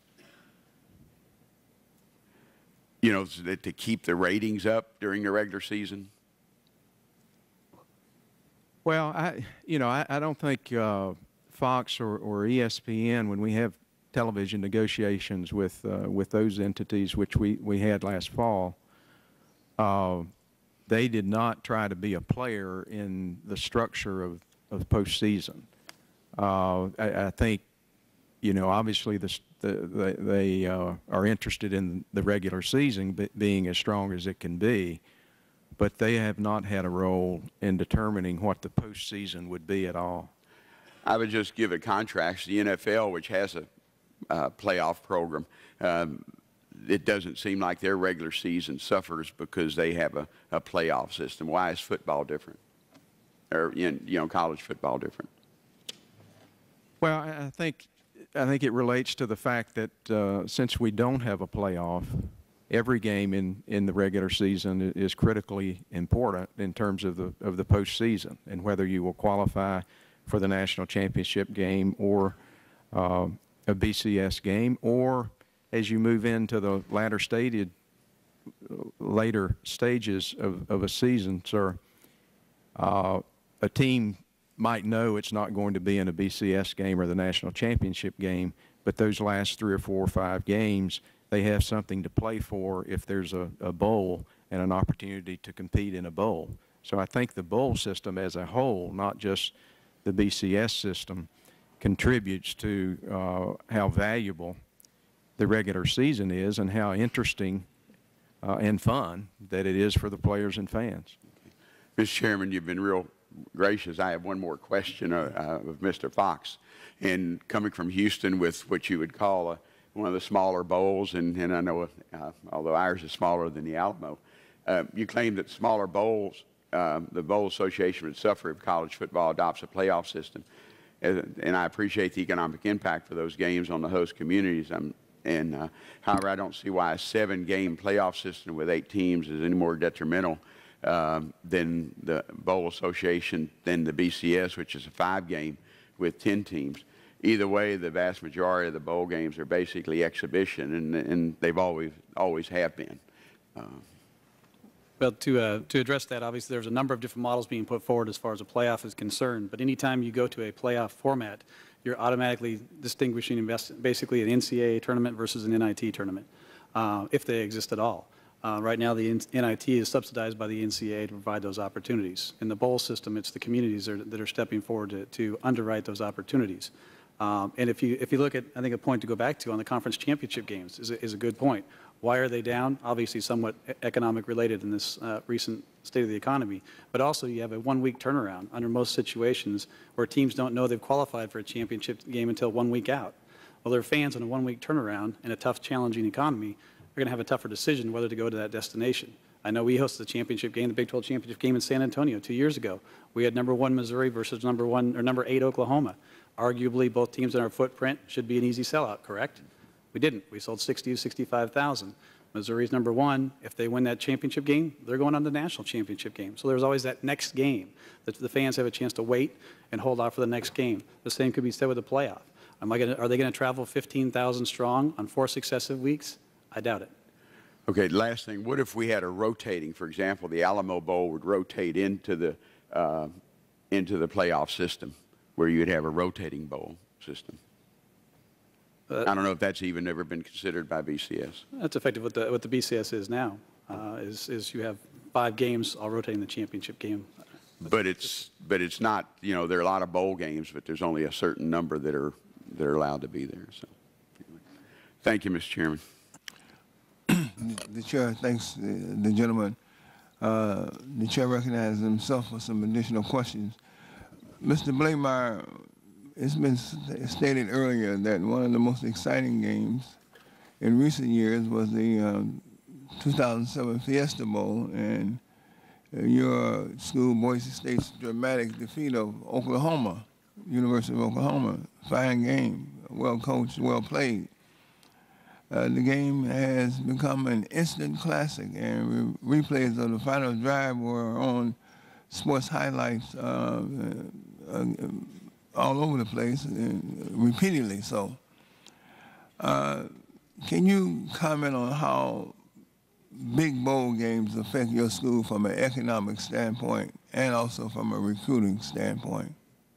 you know, that to keep the ratings up during the regular season? Well, I don't think Fox or ESPN, when we have television negotiations with those entities, which we had last fall, they did not try to be a player in the structure of postseason. I think, you know, obviously they are interested in the regular season being as strong as it can be, but they have not had a role in determining what the postseason would be at all. I would just give a contrast. The NFL, which has a playoff program, it doesn't seem like their regular season suffers because they have a playoff system. Why is football different? Or, you know, college football different? Well, I think it relates to the fact that since we don't have a playoff, every game in the regular season is critically important in terms of the postseason and whether you will qualify for the national championship game or a BCS game, or as you move into the later stages of a season, sir, a team might know it's not going to be in a BCS game or the national championship game, but those last 3 or 4 or 5 games, they have something to play for if there's a bowl and an opportunity to compete in a bowl. So I think the bowl system as a whole, not just the BCS system, contributes to how valuable the regular season is and how interesting and fun that it is for the players and fans. Mr. Chairman, you've been real gracious. I have one more question of Mr. Fox. And coming from Houston with what you would call one of the smaller bowls, and I know, although ours is smaller than the Alamo, you claim that smaller bowls, the Bowl Association would suffer if college football adopts a playoff system. And I appreciate the economic impact for those games on the host communities. However, I don't see why a 7-game playoff system with 8 teams is any more detrimental than the Bowl Association, than the BCS, which is a 5-game with 10 teams. Either way, the vast majority of the bowl games are basically exhibition, and they've always have been. Well, to address that, obviously there's a number of different models being put forward as far as a playoff is concerned, but anytime you go to a playoff format, you're automatically distinguishing basically an NCAA tournament versus an NIT tournament, if they exist at all. Right now, the NIT is subsidized by the NCAA to provide those opportunities. In the bowl system, it's the communities that are stepping forward to underwrite those opportunities. And if you look at, I think a point to go back to on the conference championship games is a good point. Why are they down? Obviously somewhat economic related in this recent state of the economy, but also you have a 1-week turnaround under most situations where teams don't know they've qualified for a championship game until 1 week out. Well, their fans in a 1-week turnaround in a tough, challenging economy are going to have a tougher decision whether to go to that destination. I know we hosted the championship game, the Big 12 championship game in San Antonio 2 years ago. We had #1 Missouri versus number 8 Oklahoma. Arguably, both teams in our footprint should be an easy sellout, correct? We didn't. We sold 60 to 65,000. Missouri's #1. If they win that championship game, they're going on the national championship game. So there's always that next game that the fans have a chance to wait and hold out for the next game. The same could be said with the playoff. Are they going to travel 15,000 strong on 4 successive weeks? I doubt it. Okay, last thing. What if we had a rotating, for example, the Alamo Bowl would rotate into the playoff system, where you'd have a rotating bowl system? I don't know if that's even ever been considered by BCS. That's effectively what the BCS is now. Is you have 5 games all rotating the championship game. But it's not. You know, there are a lot of bowl games, but there's only a certain number that are allowed to be there. So, anyway. Thank you, Mr. Chairman. The chair thanks the gentleman. The chair recognizes himself for some additional questions. Mr. Blameyer, it's been stated earlier that one of the most exciting games in recent years was the 2007 Fiesta Bowl and your school, Boise State's dramatic defeat of Oklahoma, University of Oklahoma. Fine game, well coached, well played. The game has become an instant classic, and replays of the final drive were on sports highlights all over the place, repeatedly so. Can you comment on how big bowl games affect your school from an economic standpoint and also from a recruiting standpoint?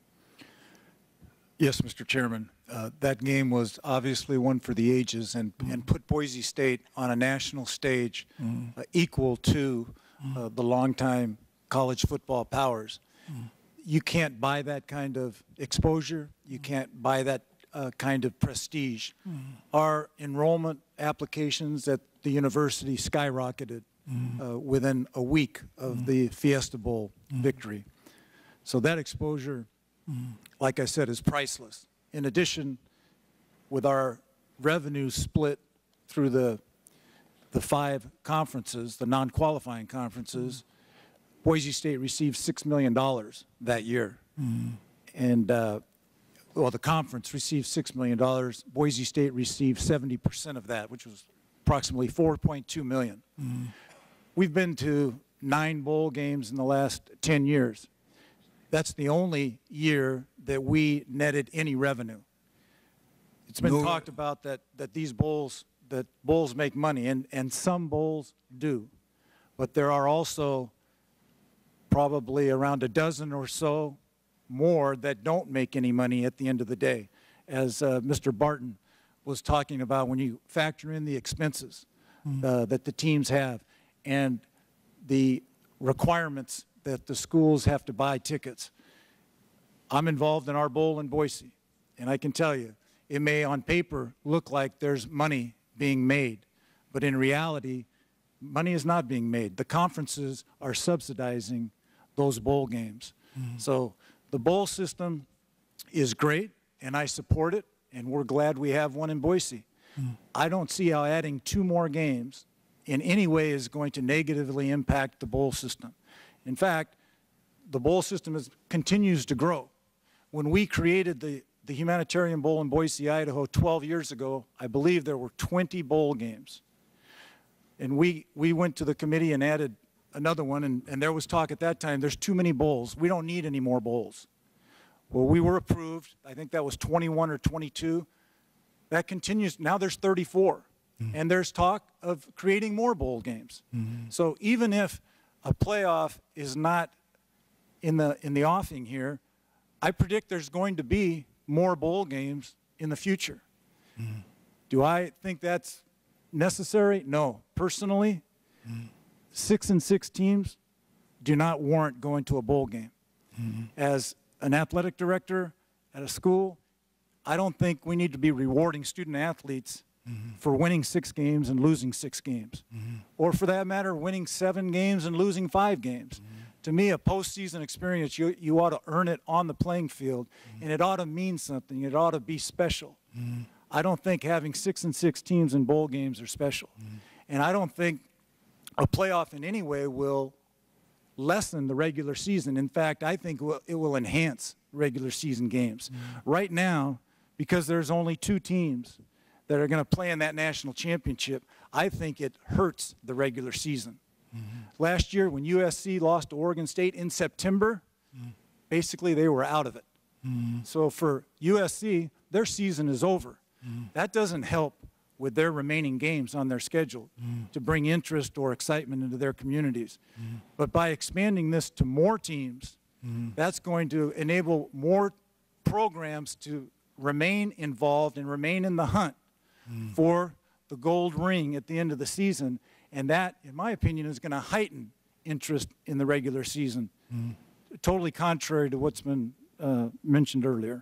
Yes, Mr. Chairman. That game was obviously one for the ages and put Boise State on a national stage equal to the longtime college football powers. You can't buy that kind of exposure. You can't buy that kind of prestige. Our enrollment applications at the university skyrocketed within a week of the Fiesta Bowl victory. So that exposure, like I said, is priceless. In addition, with our revenue split through the 5 conferences, the non-qualifying conferences, Boise State received $6 million that year. And, well, the conference received $6 million. Boise State received 70% of that, which was approximately $4.2 million. We've been to 9 bowl games in the last 10 years. That's the only year that we netted any revenue. It's been talked about that bulls make money, and some bowls do. But there are also probably around a dozen or so more that don't make any money at the end of the day. As Mr. Barton was talking about, when you factor in the expenses that the teams have and the requirements that the schools have to buy tickets. I'm involved in our bowl in Boise, and I can tell you, it may on paper look like there's money being made, but in reality, money is not being made. The conferences are subsidizing those bowl games. So the bowl system is great, and I support it, and we're glad we have one in Boise. I don't see how adding 2 more games in any way is going to negatively impact the bowl system. In fact, the bowl system continues to grow. When we created the Humanitarian Bowl in Boise, Idaho 12 years ago, I believe there were 20 bowl games. And we went to the committee and added another one, and there was talk at that time, there's too many bowls. We don't need any more bowls. Well, we were approved. I think that was 21 or 22. That continues. Now there's 34. And there's talk of creating more bowl games. So even if a playoff is not in the offing here, I predict there's going to be more bowl games in the future. Do I think that's necessary? No. Personally, 6 and 6 teams do not warrant going to a bowl game. As an athletic director at a school, I don't think we need to be rewarding student athletes for winning 6 games and losing 6 games, or for that matter, winning 7 games and losing 5 games. To me, a postseason experience, you ought to earn it on the playing field, and it ought to mean something. It ought to be special. I don't think having 6-6 teams in bowl games are special, and I don't think a playoff in any way will lessen the regular season. In fact, I think it will enhance regular season games. Right now, because there's only 2 teams that are going to play in that national championship, I think it hurts the regular season. Last year, when USC lost to Oregon State in September, basically they were out of it. So for USC, their season is over. That doesn't help with their remaining games on their schedule to bring interest or excitement into their communities. But by expanding this to more teams, that's going to enable more programs to remain involved and remain in the hunt for the gold ring at the end of the season. And that, in my opinion, is going to heighten interest in the regular season, totally contrary to what's been mentioned earlier.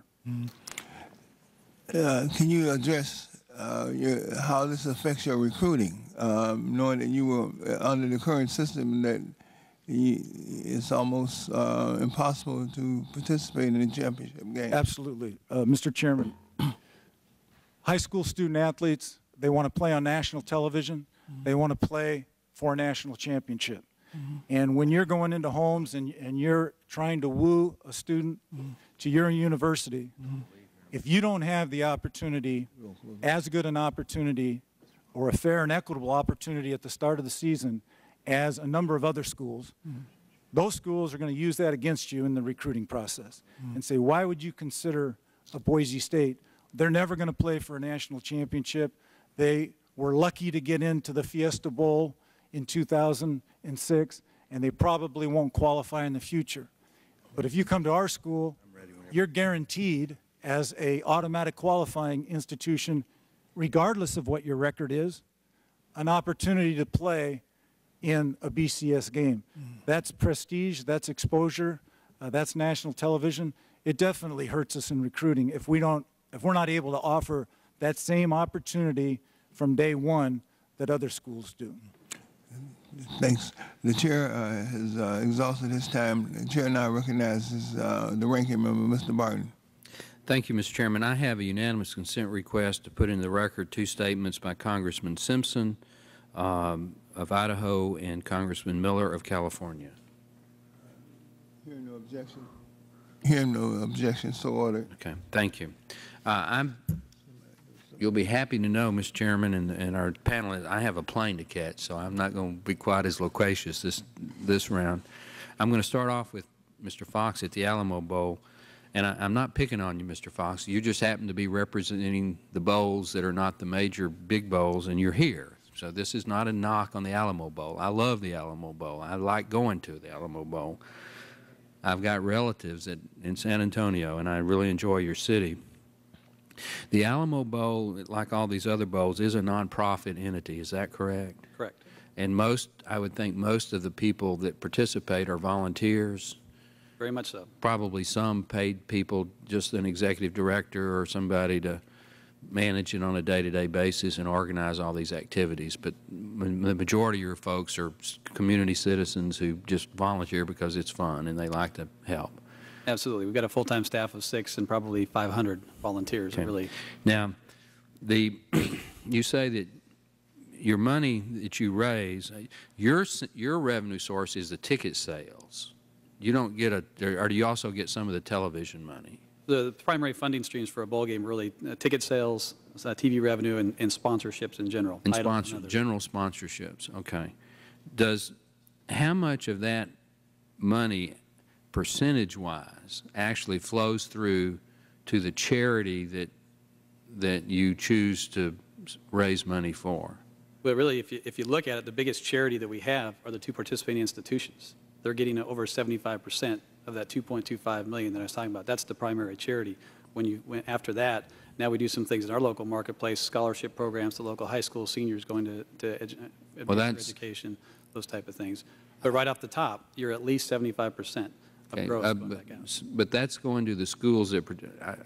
Can you address how this affects your recruiting, knowing that you were under the current system that it's almost impossible to participate in the championship game? Absolutely. Mr. Chairman, high school student athletes, they want to play on national television. They want to play for a national championship. And when you're going into homes and you're trying to woo a student to your university, if you don't have the opportunity, as good an opportunity or a fair and equitable opportunity at the start of the season as a number of other schools, those schools are going to use that against you in the recruiting process and say, why would you consider a Boise State? They're never going to play for a national championship. They were lucky to get into the Fiesta Bowl in 2006, and they probably won't qualify in the future. But if you come to our school, you're guaranteed as an automatic qualifying institution, regardless of what your record is, an opportunity to play in a BCS game. That's prestige, that's exposure, that's national television. It definitely hurts us in recruiting if we're not able to offer that same opportunity from day one that other schools do. Thanks. The chair has exhausted his time. The chair now recognizes the ranking member, Mr. Barton. Thank you, Mr. Chairman. I have a unanimous consent request to put in the record 2 statements by Congressman Simpson of Idaho and Congressman Miller of California. Hearing no objection. Hearing no objection, so ordered. Okay, thank you. You'll be happy to know, Mr. Chairman, and our panelists, I have a plane to catch, so I'm not going to be quite as loquacious this round. I'm going to start off with Mr. Fox at the Alamo Bowl, and I'm not picking on you, Mr. Fox. You just happen to be representing the bowls that are not the major big bowls, and you're here. So this is not a knock on the Alamo Bowl. I love the Alamo Bowl. I like going to the Alamo Bowl. I've got relatives in San Antonio, and I really enjoy your city. The Alamo Bowl, like all these other bowls, is a nonprofit entity. Is that correct? Correct. And I would think most of the people that participate are volunteers. Very much so. Probably some paid people, just an executive director or somebody to manage it on a day-to-day basis and organize all these activities. But the majority of your folks are community citizens who just volunteer because it's fun and they like to help. Absolutely. We've got a full-time staff of 6 and probably 500 volunteers. Okay. Really. Now, you say that your money that you raise, your revenue source is the ticket sales. You don't get or do you also get some of the television money? The primary funding streams for a bowl game really ticket sales, TV revenue, and sponsorships in general. And general sponsorships. Okay. How much of that money, percentage-wise, actually flows through to the charity that you choose to raise money for? But really, if you look at it, the biggest charity that we have are the 2 participating institutions. They're getting over 75% of that $2.25 million that I was talking about. That's the primary charity. After that, now we do some things in our local marketplace, scholarship programs to local high school seniors going to education, those type of things. But right off the top, you're at least 75% of gross. But that's going to the schools that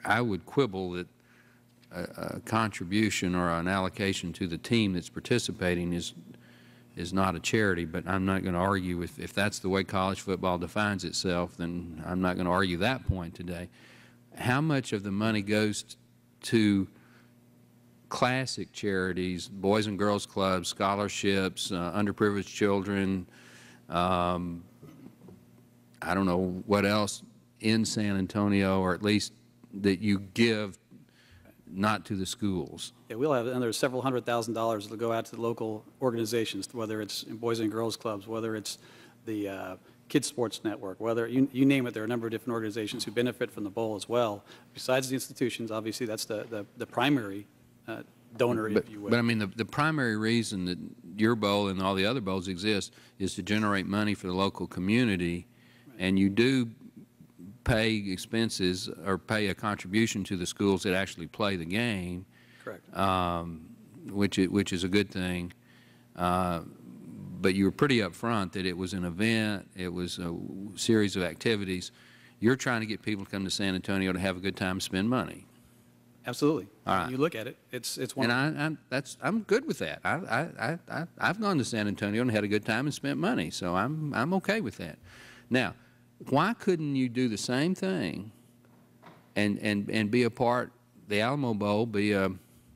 I would quibble that a contribution or an allocation to the team that's participating is not a charity, but I'm not going to argue if that's the way college football defines itself, then I'm not going to argue that point today. How much of the money goes to classic charities, boys and girls clubs, scholarships, underprivileged children, I don't know what else in San Antonio, or at least that you give not to the schools? Yeah, we'll have another several $100,000s that'll go out to the local organizations, whether it's in Boys and Girls Clubs, whether it's the Kids Sports Network, whether you name it. There are a number of different organizations who benefit from the bowl as well. Besides the institutions, obviously that's the primary donor, if you will. But I mean, the primary reason that your bowl and all the other bowls exist is to generate money for the local community, right. And you do pay expenses or pay a contribution to the schools that actually play the game. Correct. Which is a good thing. But you were pretty upfront that it was an event, it was a series of activities. You're trying to get people to come to San Antonio to have a good time and spend money. Absolutely. All right. When you look at it, it's one. And I'm good with that. I've gone to San Antonio and had a good time and spent money, so I'm okay with that. Now, why couldn't you do the same thing and be a part? The Alamo Bowl be a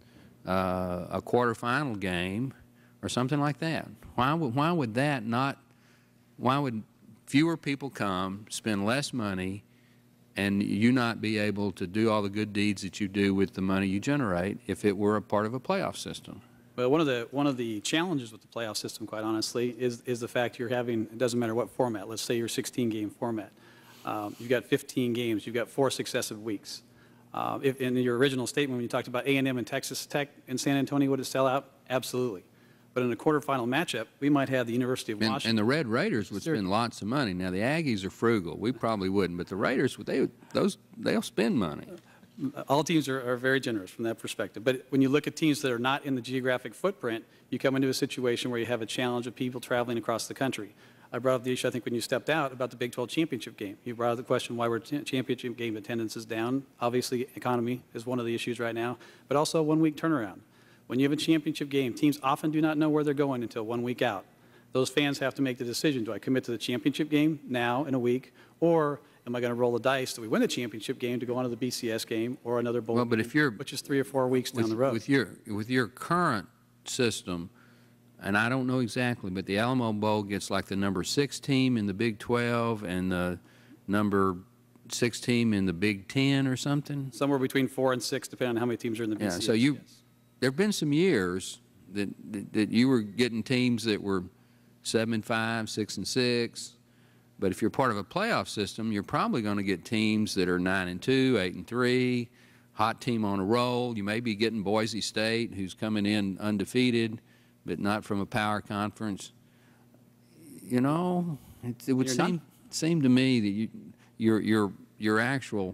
quarterfinal game or something like that? Why would that not? Why would fewer people come, spend less money, and you not be able to do all the good deeds that you do with the money you generate if it were a part of a playoff system? Well, one of the challenges with the playoff system, quite honestly, is the fact you're having, it doesn't matter what format. Let's say your 16-game format. You've got 15 games. You've got 4 successive weeks. If in your original statement when you talked about A&M and Texas Tech in San Antonio, would it sell out? Absolutely. But in a quarterfinal matchup, we might have the University of Washington. And the Red Raiders would spend lots of money. Now, the Aggies are frugal. We probably wouldn't. But the Raiders, they'll spend money. All teams are very generous from that perspective. But when you look at teams that are not in the geographic footprint, you come into a situation where you have a challenge of people traveling across the country. I brought up the issue, I think, when you stepped out about the Big 12 championship game. You brought up the question why championship game attendance is down. Obviously, economy is one of the issues right now, but also a one-week turnaround. When you have a championship game, teams often do not know where they're going until 1 week out. Those fans have to make the decision, do I commit to the championship game now in a week, or am I going to roll the dice? Do we win the championship game to go on to the BCS game or another bowl game, if you're, which is 3 or 4 weeks down the road? With your current system, and I don't know exactly, but the Alamo Bowl gets like the number 6 team in the Big 12 and the number 6 team in the Big 10 or something? Somewhere between 4 and 6, depending on how many teams are in the BCS. Yeah, so there have been some years that you were getting teams that were 7-5, 6-6. But if you're part of a playoff system, you're probably going to get teams that are 9-2, 8-3, hot team on a roll. You may be getting Boise State, who's coming in undefeated, but not from a power conference. You know, it would seem to me that your actual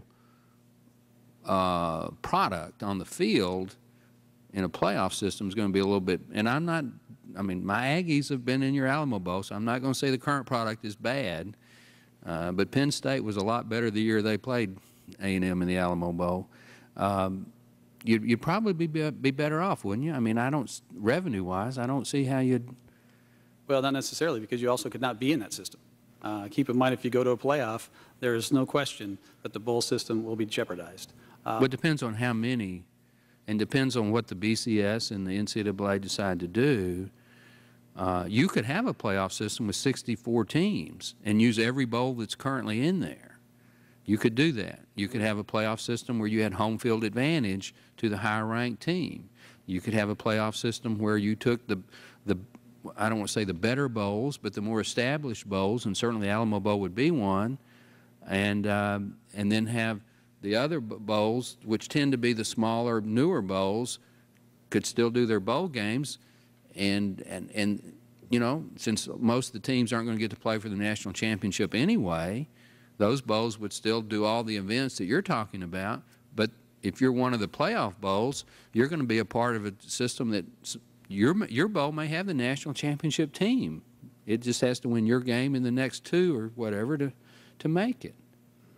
product on the field in a playoff system is going to be a little bit. And I mean, my Aggies have been in your Alamo Bowl, so I'm not going to say the current product is bad. But Penn State was a lot better the year they played A&M in the Alamo Bowl. You'd probably be better off, wouldn't you? I mean, revenue-wise, I don't see how you'd. Well, not necessarily, because you also could not be in that system. Keep in mind, if you go to a playoff, there is no question that the bowl system will be jeopardized. But it depends on how many, and depends on what the BCS and the NCAA decide to do. You could have a playoff system with 64 teams and use every bowl that's currently in there. You could do that. You could have a playoff system where you had home field advantage to the higher ranked team. You could have a playoff system where you took the I don't want to say the better bowls, but the more established bowls, and certainly the Alamo Bowl would be one, and then have the other bowls, which tend to be the smaller, newer bowls, could still do their bowl games, and you know, since most of the teams aren't going to get to play for the national championship anyway, those bowls would still do all the events that you're talking about. But if you're one of the playoff bowls, you're going to be a part of a system that your bowl may have the national championship team. It just has to win your game in the next 2 or whatever to make it.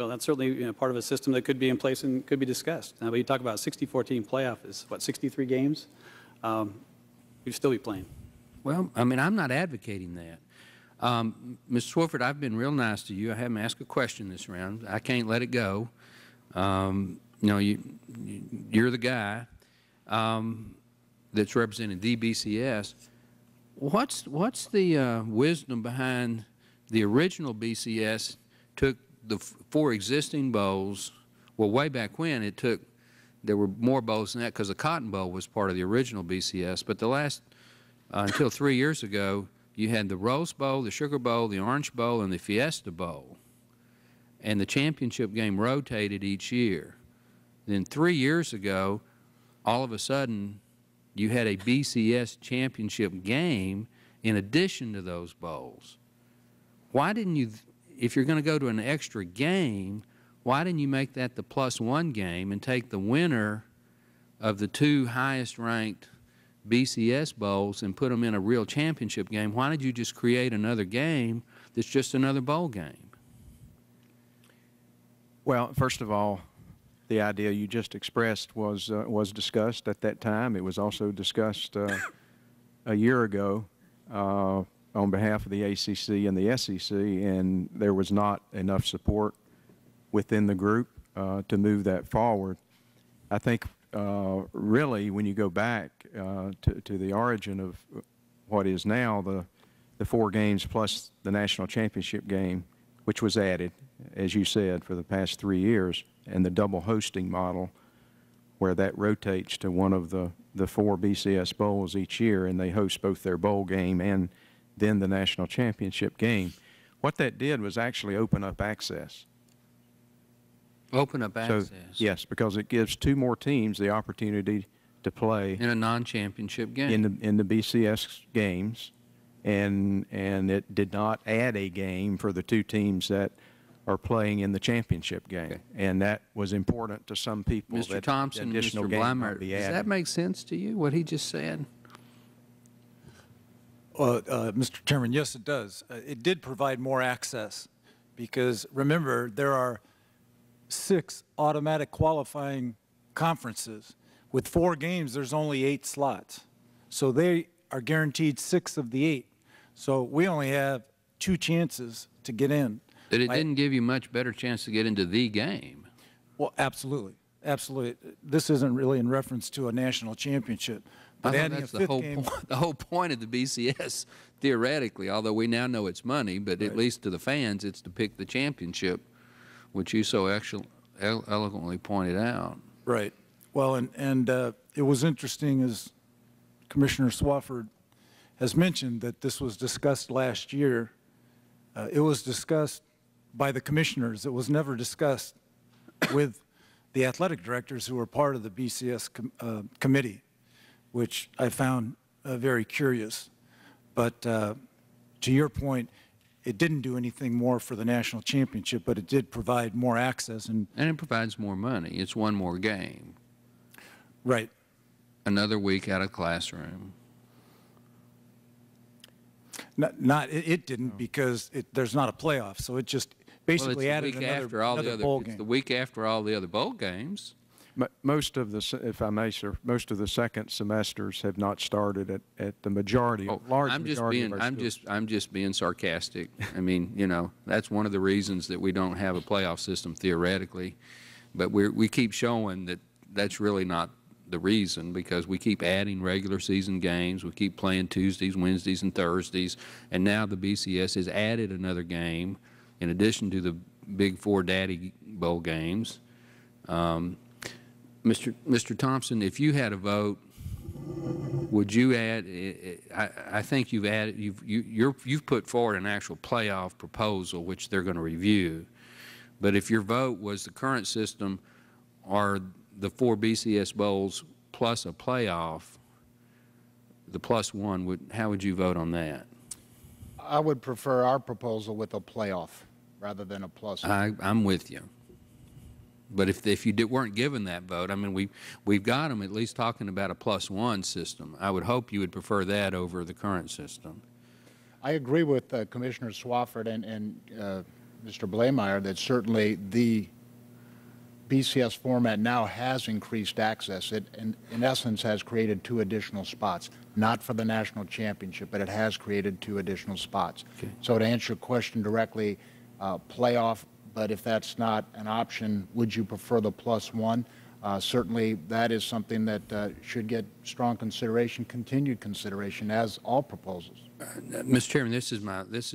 Well, that's certainly part of a system that could be in place and could be discussed. Now, when you talk about 64-team playoff is, what, 63 games? You'd still be playing. Well, I mean, I'm not advocating that. Ms. Swofford, I've been real nice to you. I haven't asked a question this round. I can't let it go. You know, you're the guy that's representing the BCS. What's the wisdom behind the original BCS took the 4 existing bowls? Well, way back when there were more bowls than that because the Cotton Bowl was part of the original BCS. But the last, until 3 years ago, you had the Rose Bowl, the Sugar Bowl, the Orange Bowl, and the Fiesta Bowl. And the championship game rotated each year. Then 3 years ago, all of a sudden, you had a BCS championship game in addition to those bowls. Why didn't you, if you're going to go to an extra game, why didn't you make that the +1 game and take the winner of the 2 highest ranked BCS bowls and put them in a real championship game? Why did you just create another game that's just another bowl game? Well, first of all, the idea you just expressed was discussed at that time. It was also discussed a year ago on behalf of the ACC and the SEC, and there was not enough support within the group to move that forward. I think really when you go back to the origin of what is now the 4 games plus the national championship game, which was added, as you said, for the past 3 years, and the double hosting model where that rotates to one of the 4 BCS bowls each year, and they host both their bowl game and then the national championship game. What that did was actually open up access. Open up access. So, yes, because it gives 2 more teams the opportunity to play in a non-championship game. In the BCS games, and it did not add a game for the 2 teams that are playing in the championship game. Okay. And that was important to some people. Mr. Thompson, Mr. Bleimer, does that make sense to you, what he just said? Well, Mr. Chairman, yes, it does. It did provide more access because, remember, there are 6 automatic qualifying conferences. With 4 games, there's only 8 slots. So they are guaranteed 6 of the 8. So we only have 2 chances to get in. But it didn't give you much better chance to get into the game. Well, absolutely. Absolutely. This isn't really in reference to a national championship. But adding that's a 5th game, the whole point of the BCS, theoretically, although we now know it's money, but right. At least to the fans, it's to pick the championship, which you so eloquently pointed out. Right. Well, and it was interesting, as Commissioner Swofford has mentioned, that this was discussed last year. It was discussed by the commissioners. It was never discussed with the athletic directors who were part of the BCS committee, which I found very curious. But to your point, it didn't do anything more for the national championship, but it did provide more access. And it provides more money. It's one more game. Right. Another week out of classroom. It didn't because there's not a playoff, so it just basically added another bowl game. It's the week after all the other bowl games. Most of the, if I may, sir, most of the second semesters have not started at the majority, large majority of our schools. I'm just being sarcastic. I mean, you know, that's one of the reasons that we don't have a playoff system theoretically, but we keep showing that that's really not the reason, because we keep adding regular season games. We keep playing Tuesdays, Wednesdays, and Thursdays, and now the BCS has added another game in addition to the Big 4 Daddy Bowl games. Mr. Thompson, if you had a vote, would you add? I think you've added. You've put forward an actual playoff proposal, which they're going to review. But if your vote was the current system, or the 4 BCS bowls plus a playoff, the +1, how would you vote on that? I would prefer our proposal with a playoff rather than a +1. I'm with you. But if you weren't given that vote, I mean, we've got them at least talking about a +1 system. I would hope you would prefer that over the current system. I agree with Commissioner Swofford, and Mr. Blameyer that certainly the BCS format now has increased access. It, in essence, has created 2 additional spots, not for the national championship, but it has created 2 additional spots. Okay. So to answer your question directly, playoff, but if that's not an option, would you prefer the +1? Certainly, that is something that should get strong consideration, continued consideration, as all proposals. Mr. Chairman, this is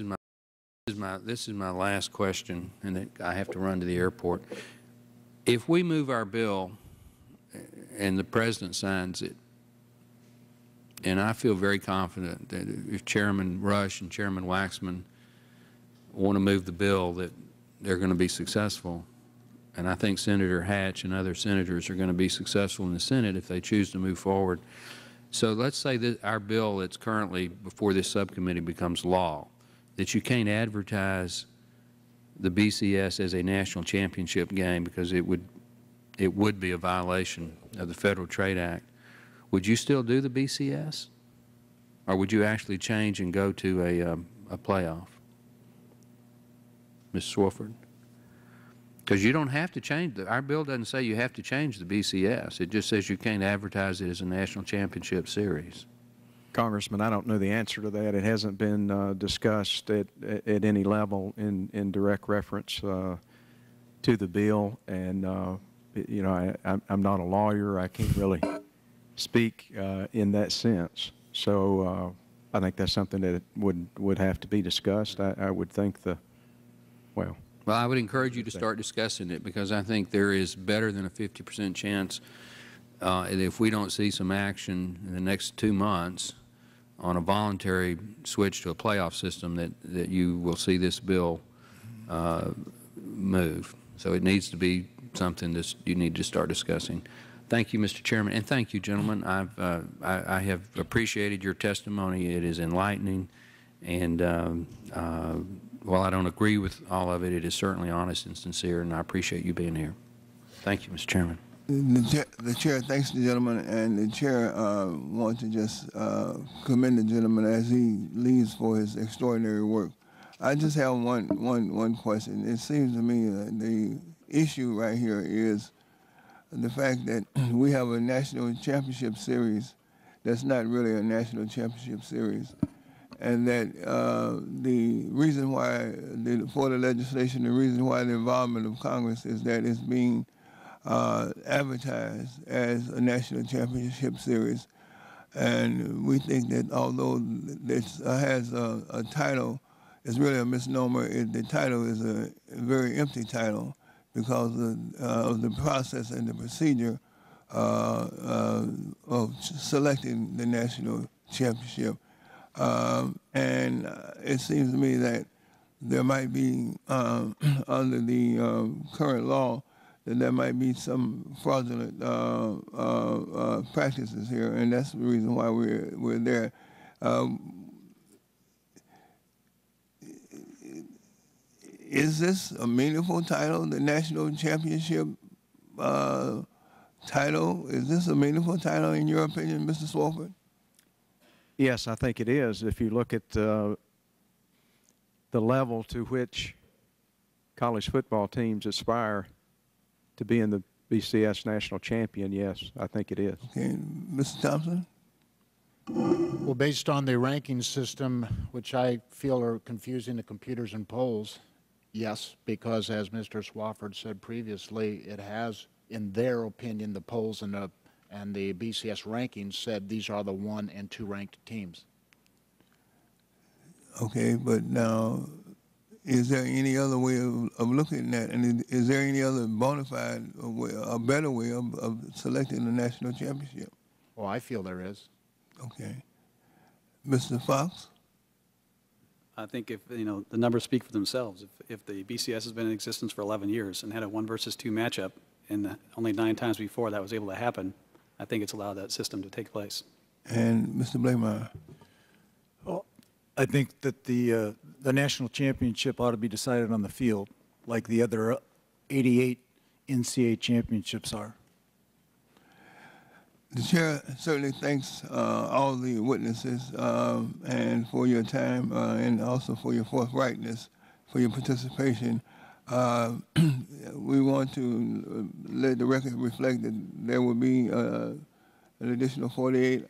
my last question, and then I have to run to the airport. If we move our bill and the President signs it, and I feel very confident that if Chairman Rush and Chairman Waxman want to move the bill, that they're going to be successful. And I think Senator Hatch and other senators are going to be successful in the Senate if they choose to move forward. So let's say that our bill that's currently before this subcommittee becomes law, that you can't advertise the BCS as a national championship game because it would be a violation of the Federal Trade Act. Would you still do the BCS, or would you actually change and go to a playoff, Ms. Swofford? Because you don't have to change our bill doesn't say you have to change the BCS. It just says you can't advertise it as a national championship series. Congressman, I don't know the answer to that. It hasn't been discussed at any level in direct reference to the bill. And, you know, I'm not a lawyer. I can't really speak in that sense. So I think that's something that would have to be discussed. I would think well, I would encourage you to start discussing it, because I think there is better than a 50% chance if we don't see some action in the next 2 months on a voluntary switch to a playoff system, that you will see this bill move. So it needs to be something that you need to start discussing. Thank you, Mr. Chairman, and thank you, gentlemen. I have appreciated your testimony. It is enlightening, and while I don't agree with all of it, it is certainly honest and sincere, and I appreciate you being here. Thank you, Mr. Chairman. The chair thanks the gentleman, and the chair wants to just commend the gentleman as he leads for his extraordinary work. I just have one question. It seems to me the issue right here is the fact that we have a national championship series that's not really a national championship series, and that the reason why for the legislation, the reason why the involvement of Congress is that it's being advertised as a national championship series. And we think that although this has a title, it's really a misnomer. The title is a very empty title because of the process and the procedure of selecting the national championship. And it seems to me that there might be, under the current law, that there might be some fraudulent practices here, and that's the reason why we're there. Is this a meaningful title, the national championship title? Is this a meaningful title in your opinion, Mr. Swofford? Yes, I think it is. If you look at the level to which college football teams aspire to be in the BCS national champion, yes, I think it is. Okay, Mr. Thompson? Well, based on the ranking system, which I feel are confusing the computers and polls, yes, because as Mr. Swofford said previously, it has, in their opinion, the polls and the BCS rankings said these are the 1 and 2 ranked teams. Okay, but now, is there any other way of looking at it? And is there any other bona fide way, a better way of selecting the national championship? Well, I feel there is. Okay. Mr. Fox? I think if, you know, the numbers speak for themselves. If the BCS has been in existence for 11 years and had a 1 versus 2 matchup, and only 9 times before that was able to happen, I think it's allowed that system to take place. And Mr. Blameyer? Well, I think that the national championship ought to be decided on the field, like the other 88 NCAA championships are. The chair certainly thanks all the witnesses and for your time and also for your forthrightness for your participation. We want to let the record reflect that there will be an additional 48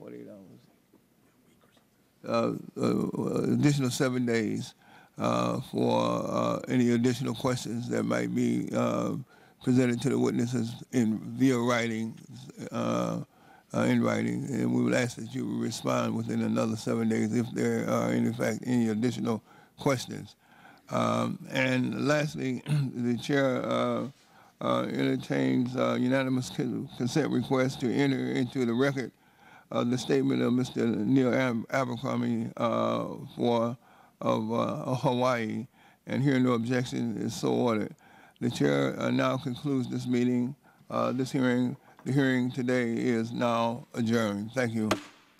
hours, additional 7 days for any additional questions that might be presented to the witnesses via writing, in writing, and we would ask that you respond within another 7 days if there are, in fact, any additional questions. And lastly, the chair entertains unanimous consent request to enter into the record the statement of Mr. Neil Abercrombie of Hawaii, and hearing no objection is so ordered. The chair now concludes this meeting. The hearing today is now adjourned. Thank you.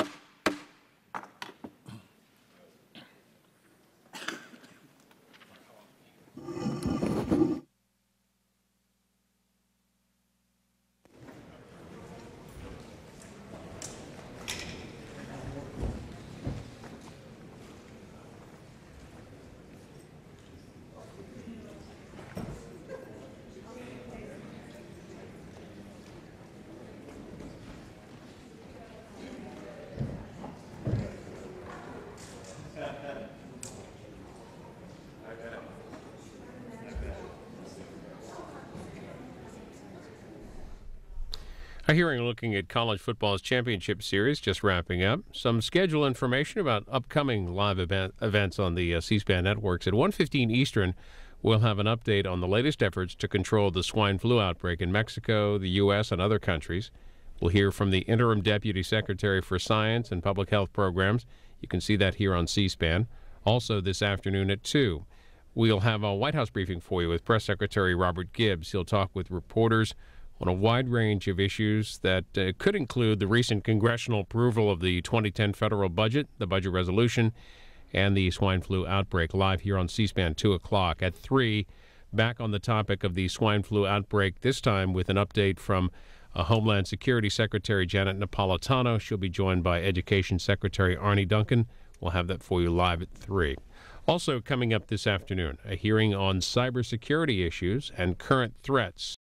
A hearing looking at college football's championship series just wrapping up. Some schedule information about upcoming live events on the C-SPAN networks. At 1:15 Eastern, we'll have an update on the latest efforts to control the swine flu outbreak in Mexico, the U.S., and other countries. We'll hear from the Interim Deputy Secretary for Science and Public Health Programs. You can see that here on C-SPAN. Also this afternoon at 2, we'll have a White House briefing for you with Press Secretary Robert Gibbs. He'll talk with reporters on a wide range of issues that could include the recent congressional approval of the 2010 federal budget, the budget resolution, and the swine flu outbreak. Live here on C-SPAN, 2 o'clock. At 3, back on the topic of the swine flu outbreak, this time with an update from Homeland Security Secretary Janet Napolitano. She'll be joined by Education Secretary Arnie Duncan. We'll have that for you live at 3. Also coming up this afternoon, a hearing on cybersecurity issues and current threats